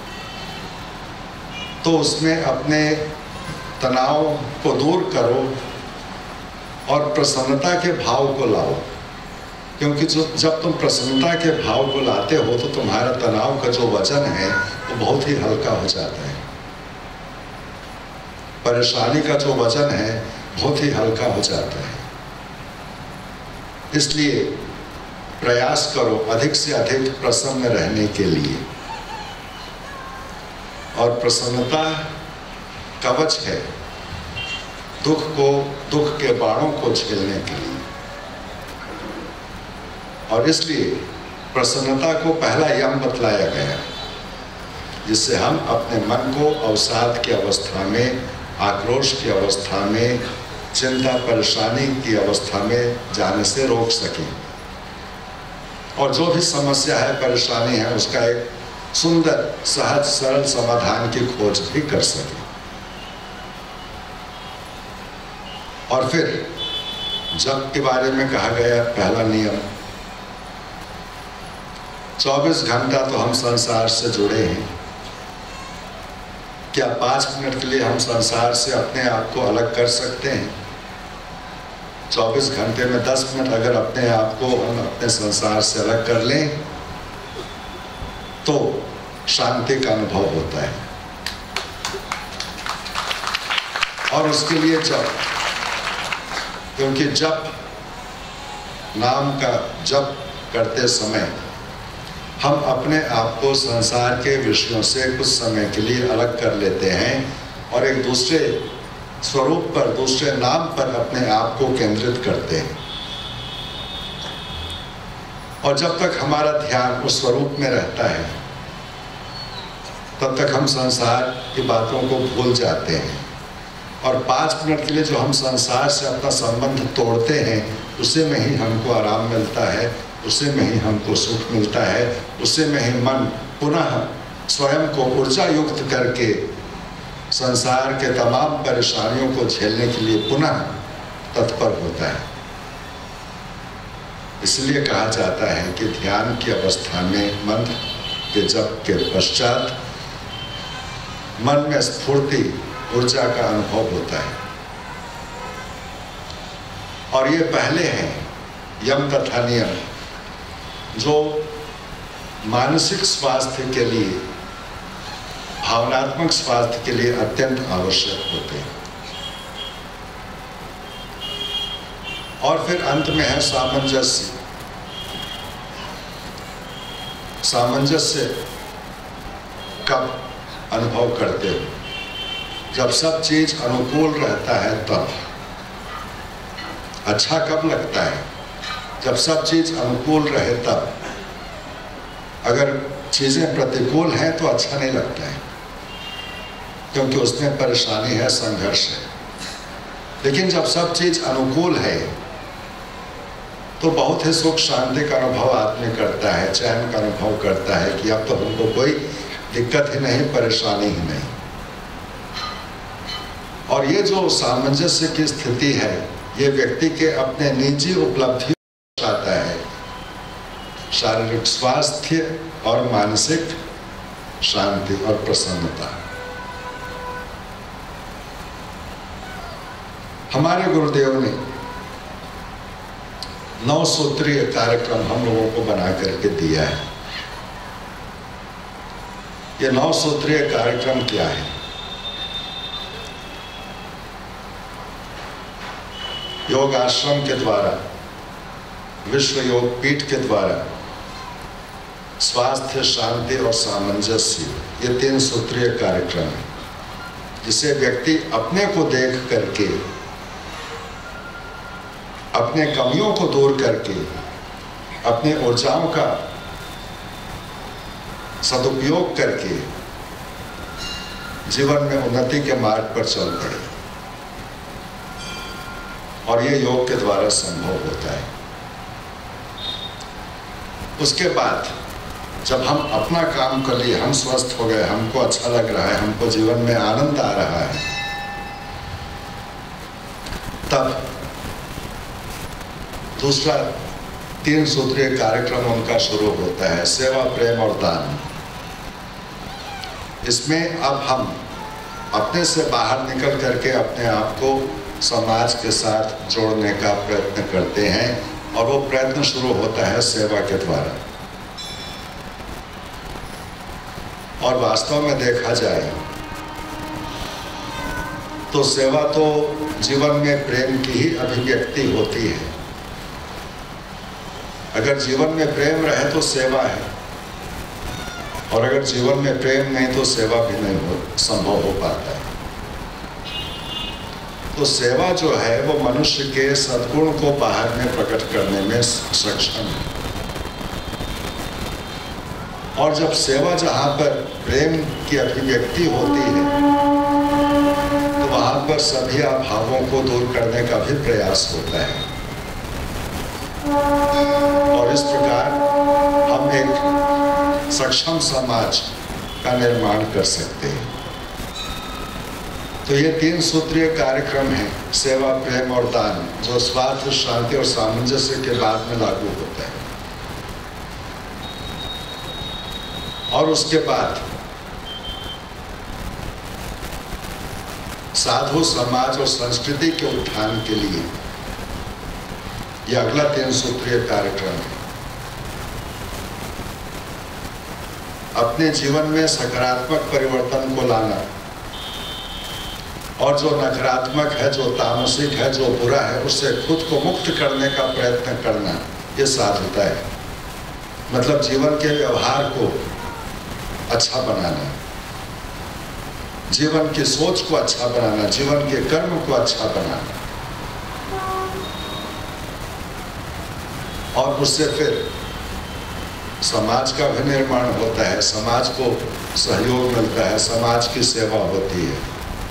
तो उसमें अपने तनाव को दूर करो और प्रसन्नता के भाव को लाओ। क्योंकि जब तुम प्रसन्नता के भाव को लाते हो तो तुम्हारा तनाव का जो वजन है वो बहुत ही हल्का हो जाता है। परेशानी का जो वजन है बहुत ही हल्का हो जाता है। इसलिए प्रयास करो अधिक से अधिक प्रसन्न रहने के लिए। और प्रसन्नता कवच है दुख के बाणों को झेलने के लिए। और इसलिए प्रसन्नता को पहला यम बतलाया गया, जिससे हम अपने मन को अवसाद की अवस्था में, आक्रोश की अवस्था में, चिंता परेशानी की अवस्था में जाने से रोक सकें। और जो भी समस्या है, परेशानी है, उसका एक सुंदर सहज सरल समाधान की खोज भी कर सकें। और फिर जप के बारे में कहा गया, पहला नियम 24 घंटा तो हम संसार से जुड़े हैं। क्या 5 मिनट के लिए हम संसार से अपने आप को अलग कर सकते हैं? 24 घंटे में 10 मिनट अगर अपने आप को हम अपने संसार से अलग कर लें तो शांति का अनुभव होता है। और उसके लिए क्योंकि जप नाम का जप करते समय हम अपने आप को संसार के विषयों से कुछ समय के लिए अलग कर लेते हैं और एक दूसरे स्वरूप पर, दूसरे नाम पर अपने आप को केंद्रित करते हैं। और जब तक हमारा ध्यान उस स्वरूप में रहता है तब तक हम संसार की बातों को भूल जाते हैं। और 5 मिनट के लिए जो हम संसार से अपना संबंध तोड़ते हैं उसी में ही हमको आराम मिलता है, उसी में ही हमको सुख मिलता है, उसी में ही मन पुनः स्वयं को ऊर्जा युक्त करके संसार के तमाम परेशानियों को झेलने के लिए पुनः तत्पर होता है। इसलिए कहा जाता है कि ध्यान की अवस्था में मंत्र के जप के पश्चात मन में स्फूर्ति, ऊर्जा का अनुभव होता है। और ये पहले हैं यम तथा नियम जो मानसिक स्वास्थ्य के लिए, भावनात्मक स्वास्थ्य के लिए अत्यंत आवश्यक होते हैं। और फिर अंत में है सामंजस्य। सामंजस्य कब अनुभव करते हो? जब सब चीज अनुकूल रहता है तब। अच्छा कब लगता है? जब सब चीज अनुकूल रहे तब। अगर चीजें प्रतिकूल हैं तो अच्छा नहीं लगता है, क्योंकि उसमें परेशानी है, संघर्ष है। लेकिन जब सब चीज अनुकूल है तो बहुत ही सुख शांति का अनुभव आदमी करता है, चैन का अनुभव करता है कि अब तो हमको कोई दिक्कत ही नहीं, परेशानी ही नहीं। और ये जो सामंजस्य की स्थिति है ये व्यक्ति के अपने निजी उपलब्धि आता है, शारीरिक स्वास्थ्य और मानसिक शांति और प्रसन्नता। हमारे गुरुदेव ने 9 सूत्रीय कार्यक्रम हम लोगों को बना करके दिया है। ये 9 सूत्रीय कार्यक्रम क्या है? योग आश्रम के द्वारा, विश्व योग पीठ के द्वारा स्वास्थ्य, शांति और सामंजस्य, ये 3 सूत्रीय कार्यक्रम है जिसे व्यक्ति अपने को देख करके, अपने कमियों को दूर करके, अपने ऊर्जाओं का सदुपयोग करके जीवन में उन्नति के मार्ग पर चल पड़े। और ये योग के द्वारा संभव होता है। उसके बाद जब हम अपना काम कर लिए, हम स्वस्थ हो गए, हमको अच्छा लग रहा है, हमको जीवन में आनंद आ रहा है, तब दूसरा 3 सूत्रीय कार्यक्रम उनका शुरू होता है, सेवा, प्रेम और दान। इसमें अब हम अपने से बाहर निकल करके अपने आप को समाज के साथ जोड़ने का प्रयत्न करते हैं और वो प्रयत्न शुरू होता है सेवा के द्वारा। और वास्तव में देखा जाए तो सेवा तो जीवन में प्रेम की ही अभिव्यक्ति होती है। अगर जीवन में प्रेम रहे तो सेवा है, और अगर जीवन में प्रेम नहीं तो सेवा भी नहीं संभव हो पाता है। तो सेवा जो है वो मनुष्य के सद्गुण को बाहर में प्रकट करने में सक्षम है। और जब सेवा जहाँ पर प्रेम की अभिव्यक्ति होती है तो वहाँ पर सभी अभावों को दूर करने का भी प्रयास होता है। और इस प्रकार हम एक सक्षम समाज का निर्माण कर सकते हैं। तो ये 3 सूत्रीय कार्यक्रम है, सेवा, प्रेम और दान, जो स्वास्थ्य, शांति और सामंजस्य के बाद में लागू होता है। और उसके बाद साधु समाज और संस्कृति के उत्थान के लिए यह अगला 3 सूत्रीय कार्यक्रम है। अपने जीवन में सकारात्मक परिवर्तन को लाना और जो नकारात्मक है, जो तामसिक है, जो बुरा है, उससे खुद को मुक्त करने का प्रयत्न करना, ये साधुता है। मतलब जीवन के व्यवहार को अच्छा बनाना, जीवन की सोच को अच्छा बनाना, जीवन के कर्म को अच्छा बनाना, और उससे फिर समाज का भी निर्माण होता है, समाज को सहयोग मिलता है, समाज की सेवा होती है।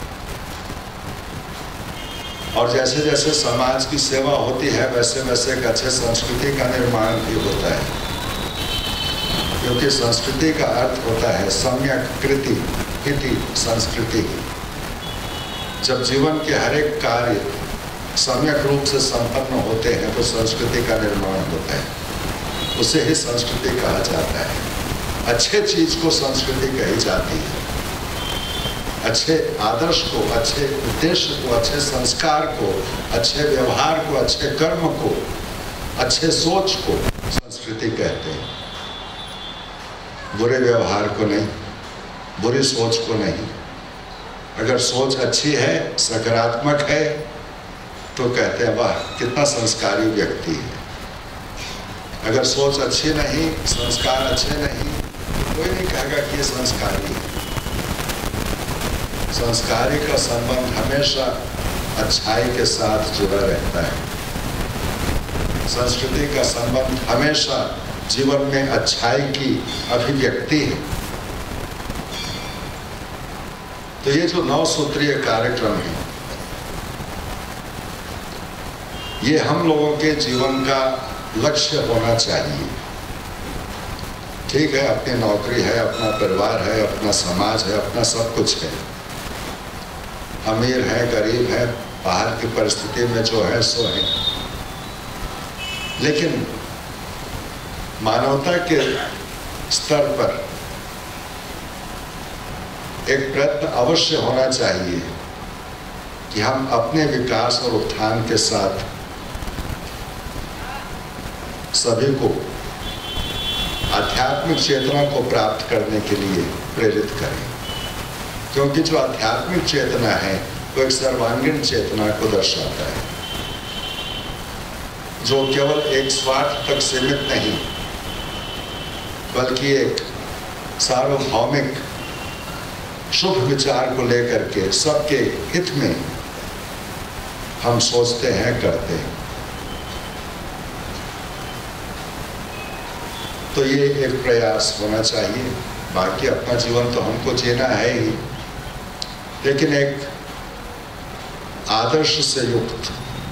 और जैसे जैसे समाज की सेवा होती है वैसे वैसे एक अच्छे संस्कृति का निर्माण भी होता है, क्योंकि संस्कृति का अर्थ होता है सम्यक कृति इति संस्कृति। जब जीवन के हर एक कार्य सम्यक रूप से संपन्न होते हैं तो संस्कृति का निर्माण होता है, उसे ही संस्कृति कहा जाता है। अच्छे चीज को संस्कृति कही जाती है, अच्छे आदर्श को, अच्छे उद्देश्य को, अच्छे संस्कार को, अच्छे व्यवहार को, अच्छे कर्म को, अच्छे सोच को संस्कृति कहते हैं। बुरे व्यवहार को नहीं, बुरी सोच को नहीं। अगर सोच अच्छी है, सकारात्मक है, तो कहते हैं वाह कितना संस्कारी व्यक्ति है। अगर सोच अच्छी नहीं, संस्कार अच्छे नहीं, तो कोई नहीं कहेगा कि ये संस्कारी है। संस्कारी का संबंध हमेशा अच्छाई के साथ जुड़ा रहता है। संस्कृति का संबंध हमेशा जीवन में अच्छाई की अभिव्यक्ति है। तो ये जो 9 सूत्रीय कार्यक्रम है, ये हम लोगों के जीवन का लक्ष्य होना चाहिए। ठीक है, अपनी नौकरी है, अपना परिवार है, अपना समाज है, अपना सब कुछ है, अमीर है, गरीब है, बाहर की परिस्थिति में जो है सो है, लेकिन मानवता के स्तर पर एक प्रयत्न अवश्य होना चाहिए कि हम अपने विकास और उत्थान के साथ सभी को आध्यात्मिक चेतना को प्राप्त करने के लिए प्रेरित करें, क्योंकि जो आध्यात्मिक चेतना है वो एक सर्वांगीण चेतना को दर्शाता है, जो केवल एक स्वार्थ तक सीमित नहीं बल्कि एक सार्वभौमिक शुभ विचार को लेकर के सबके हित में हम सोचते हैं, करते हैं। तो ये एक प्रयास होना चाहिए। बाकी अपना जीवन तो हमको जीना है ही, लेकिन एक आदर्श से युक्त,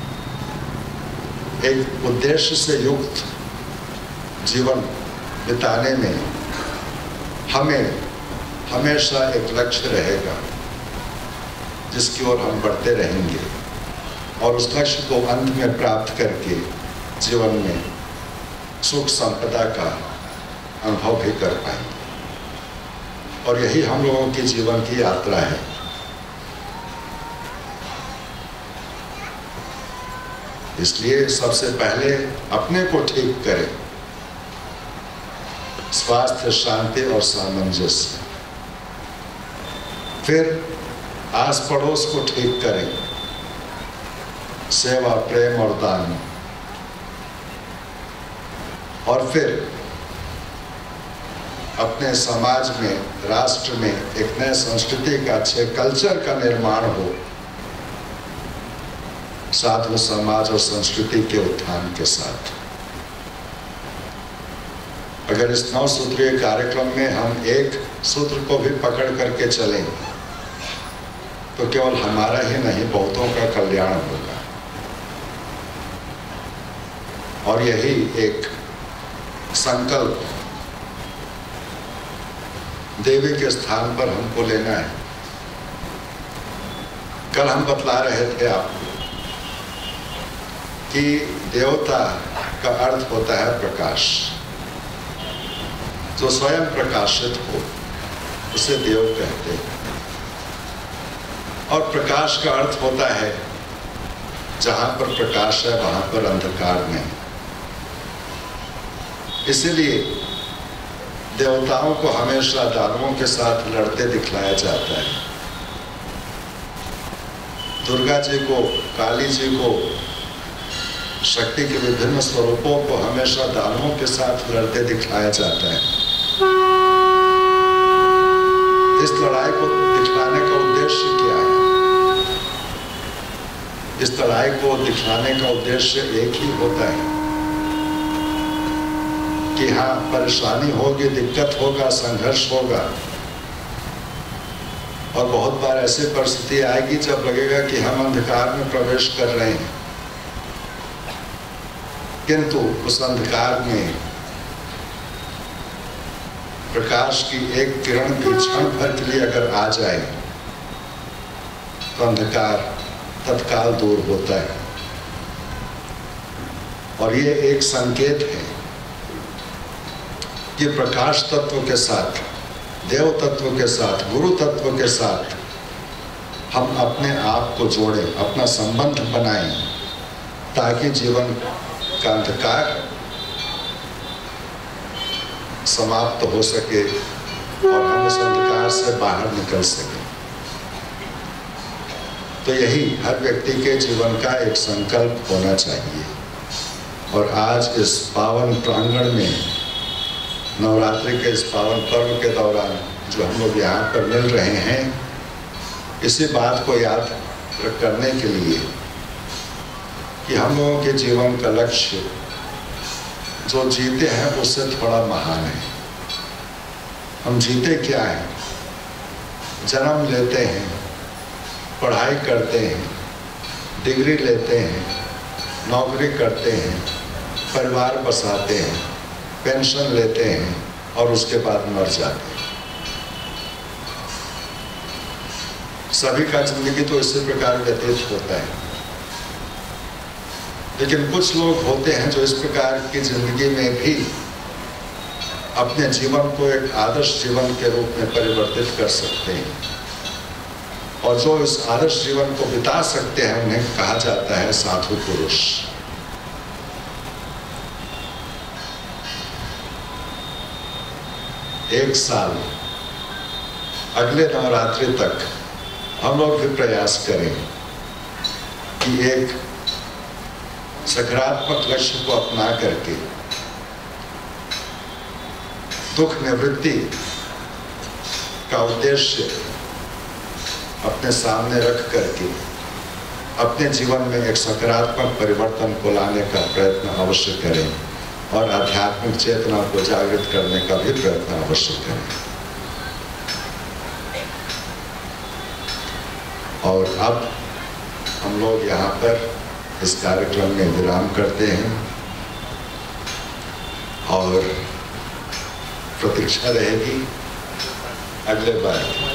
एक उद्देश्य से युक्त जीवन बिताने में हमें हमेशा एक लक्ष्य रहेगा जिसकी ओर हम बढ़ते रहेंगे, और उस लक्ष्य को अंत में प्राप्त करके जीवन में सुख संपदा का अनुभव भी कर पाएंगे। और यही हम लोगों की जीवन की यात्रा है। इसलिए सबसे पहले अपने को ठीक करें, स्वास्थ्य, शांति और सामंजस्य। फिर आस पड़ोस को ठीक करें, सेवा, प्रेम और दान। और फिर अपने समाज में, राष्ट्र में एक नए संस्कृति का, अच्छे कल्चर का निर्माण हो, साधु समाज और संस्कृति के उत्थान के साथ। अगर इस 9 सूत्रीय कार्यक्रम में हम एक सूत्र को भी पकड़ करके चलें तो केवल हमारा ही नहीं, बहुतों का कल्याण होगा। और यही एक संकल्प देवी के स्थान पर हमको लेना है। कल हम बतला रहे थे आपको कि देवता का अर्थ होता है प्रकाश, जो स्वयं प्रकाशित हो उसे देव कहते हैं। और प्रकाश का अर्थ होता है जहां पर प्रकाश है वहां पर अंधकार नहीं। इसलिए देवताओं को हमेशा दानवों के साथ लड़ते दिखलाया जाता है। दुर्गा जी को, काली जी को, शक्ति के विभिन्न स्वरूपों को हमेशा दानवों के साथ लड़ते दिखलाया जाता है। इस लड़ाई को दिखलाने का उद्देश्य क्या है? इस लड़ाई को दिखलाने का उद्देश्य एक ही होता है कि हाँ, परेशानी होगी, दिक्कत होगा, संघर्ष होगा, और बहुत बार ऐसी परिस्थिति आएगी जब लगेगा कि हम अंधकार में प्रवेश कर रहे हैं, किंतु उस अंधकार में प्रकाश की एक किरण भी क्षण भर के लिए अगर आ जाए तो अंधकार तत्काल दूर होता है। और ये एक संकेत है कि प्रकाश तत्व के साथ, देव तत्व के साथ, गुरु तत्व के साथ हम अपने आप को जोड़ें, अपना संबंध बनाएं, ताकि जीवन का अंधकार समाप्त हो सके और हम उस अंधकार से बाहर निकल सके। तो यही हर व्यक्ति के जीवन का एक संकल्प होना चाहिए। और आज इस पावन प्रांगण में, नवरात्रि के इस पावन पर्व के दौरान जो हम लोग यहाँ पर मिल रहे हैं, इसी बात को याद करने के लिए कि हम लोगों के जीवन का लक्ष्य जो जीते हैं उससे थोड़ा महान है। हम जीते क्या हैं? जन्म लेते हैं, पढ़ाई करते हैं, डिग्री लेते हैं, नौकरी करते हैं, परिवार बसाते हैं, पेंशन लेते हैं और उसके बाद मर जाते हैं। सभी का जिंदगी तो इसी प्रकार व्यतीत होता है। लेकिन कुछ लोग होते हैं जो इस प्रकार की जिंदगी में भी अपने जीवन को एक आदर्श जीवन के रूप में परिवर्तित कर सकते हैं, और जो इस आदर्श जीवन को बिता सकते हैं उन्हें कहा जाता है साधु पुरुष। एक साल अगले नवरात्रि तक हम लोग भी प्रयास करें कि एक सकारात्मक लक्ष्य को अपना करके दुख निवृत्ति का उद्देश्य अपने सामने रख करके अपने जीवन में एक सकारात्मक परिवर्तन को लाने का प्रयत्न अवश्य करें, और आध्यात्मिक चेतना को जागृत करने का भी प्रयत्न अवश्य करें। और अब हम लोग यहाँ पर इस कार्यक्रम में विराम करते हैं और प्रतीक्षा रहेगी अगले बार की।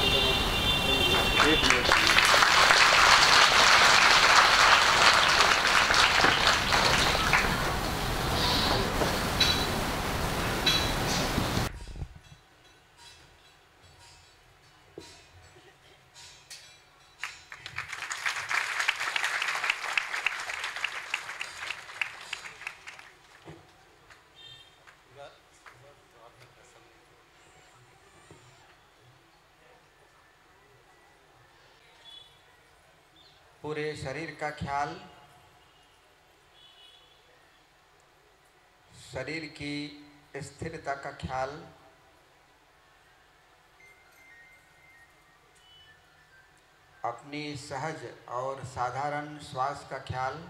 पूरे शरीर का ख्याल, शरीर की स्थिरता का ख्याल, अपनी सहज और साधारण श्वास का ख्याल,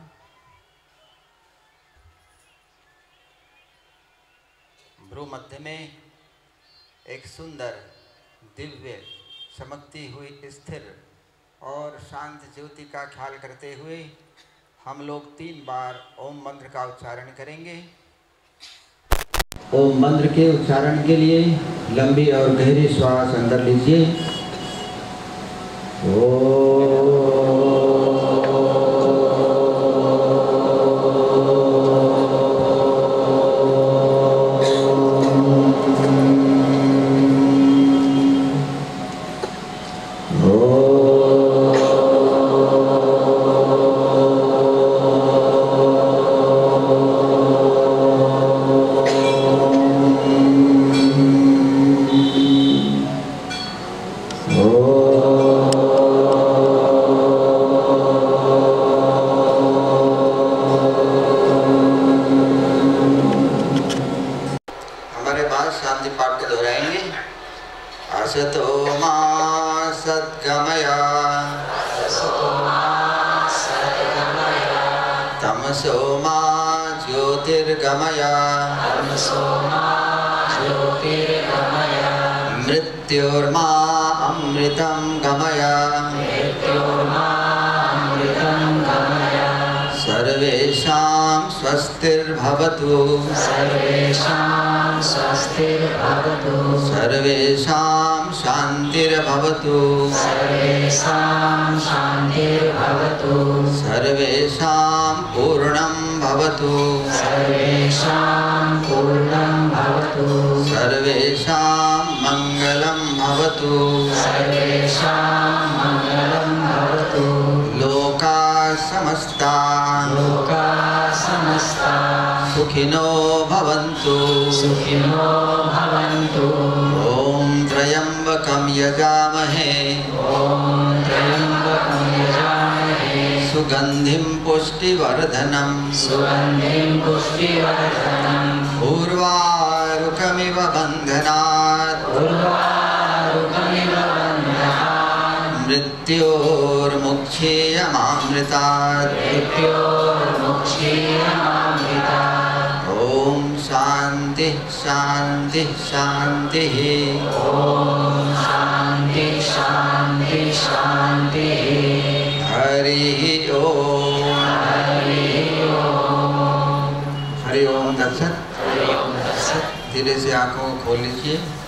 भ्रू मध्य में एक सुंदर, दिव्य, चमकती हुई स्थिर और शांत ज्योति का ख्याल करते हुए हम लोग 3 बार ओम मंत्र का उच्चारण करेंगे। ओम मंत्र के उच्चारण के लिए लंबी और गहरी श्वास अंदर लीजिए। ओम तमसो मा ज्योतिर्गमय तमसोमा ज्योतिर्गमय मृत्योर्मा अमृतं गमय मृत्योर्मा अमृतं गमय सर्वेषां स्वस्तिर्भवतु सर्वेषां स्वस्तिर्भवतु सर्वेषां शान्तिर्भवतु सर्वेषां शान्तिर्भवतु सर्वेषां पूर्णं भवतु सर्वेषां पूर्णं भवतु सर्वेषां मङ्गलं भवतु सर्वेषां मङ्गलं भवतु लोकाः समस्ताः लोकाः समस्ताः सुखिनो भवन्तु सुखिनो भवन्तु ॐ त्र्यम्बकं यजामहे ॐ त्र्यम्बकं यजामहे सुगन्धिं पुष्टिवर्धनं सुगन्धिं पुष्टिवर्धनम् उर्वारुकमिव बन्धनात् उर्वारुकमिव बन्धनात् मृत्योर्मुक्षीयमामृतात् मृत्योर्मुक्षीयमामृतात् ॐ शान्तिः शान्तिः शान्तिः ॐ शान्ति शान्ति शान्तिः हरिः ॐ हरिः हरि ओम दर्शक हरि ओम दर्शक धीरे से आंखों को खोल लीजिए।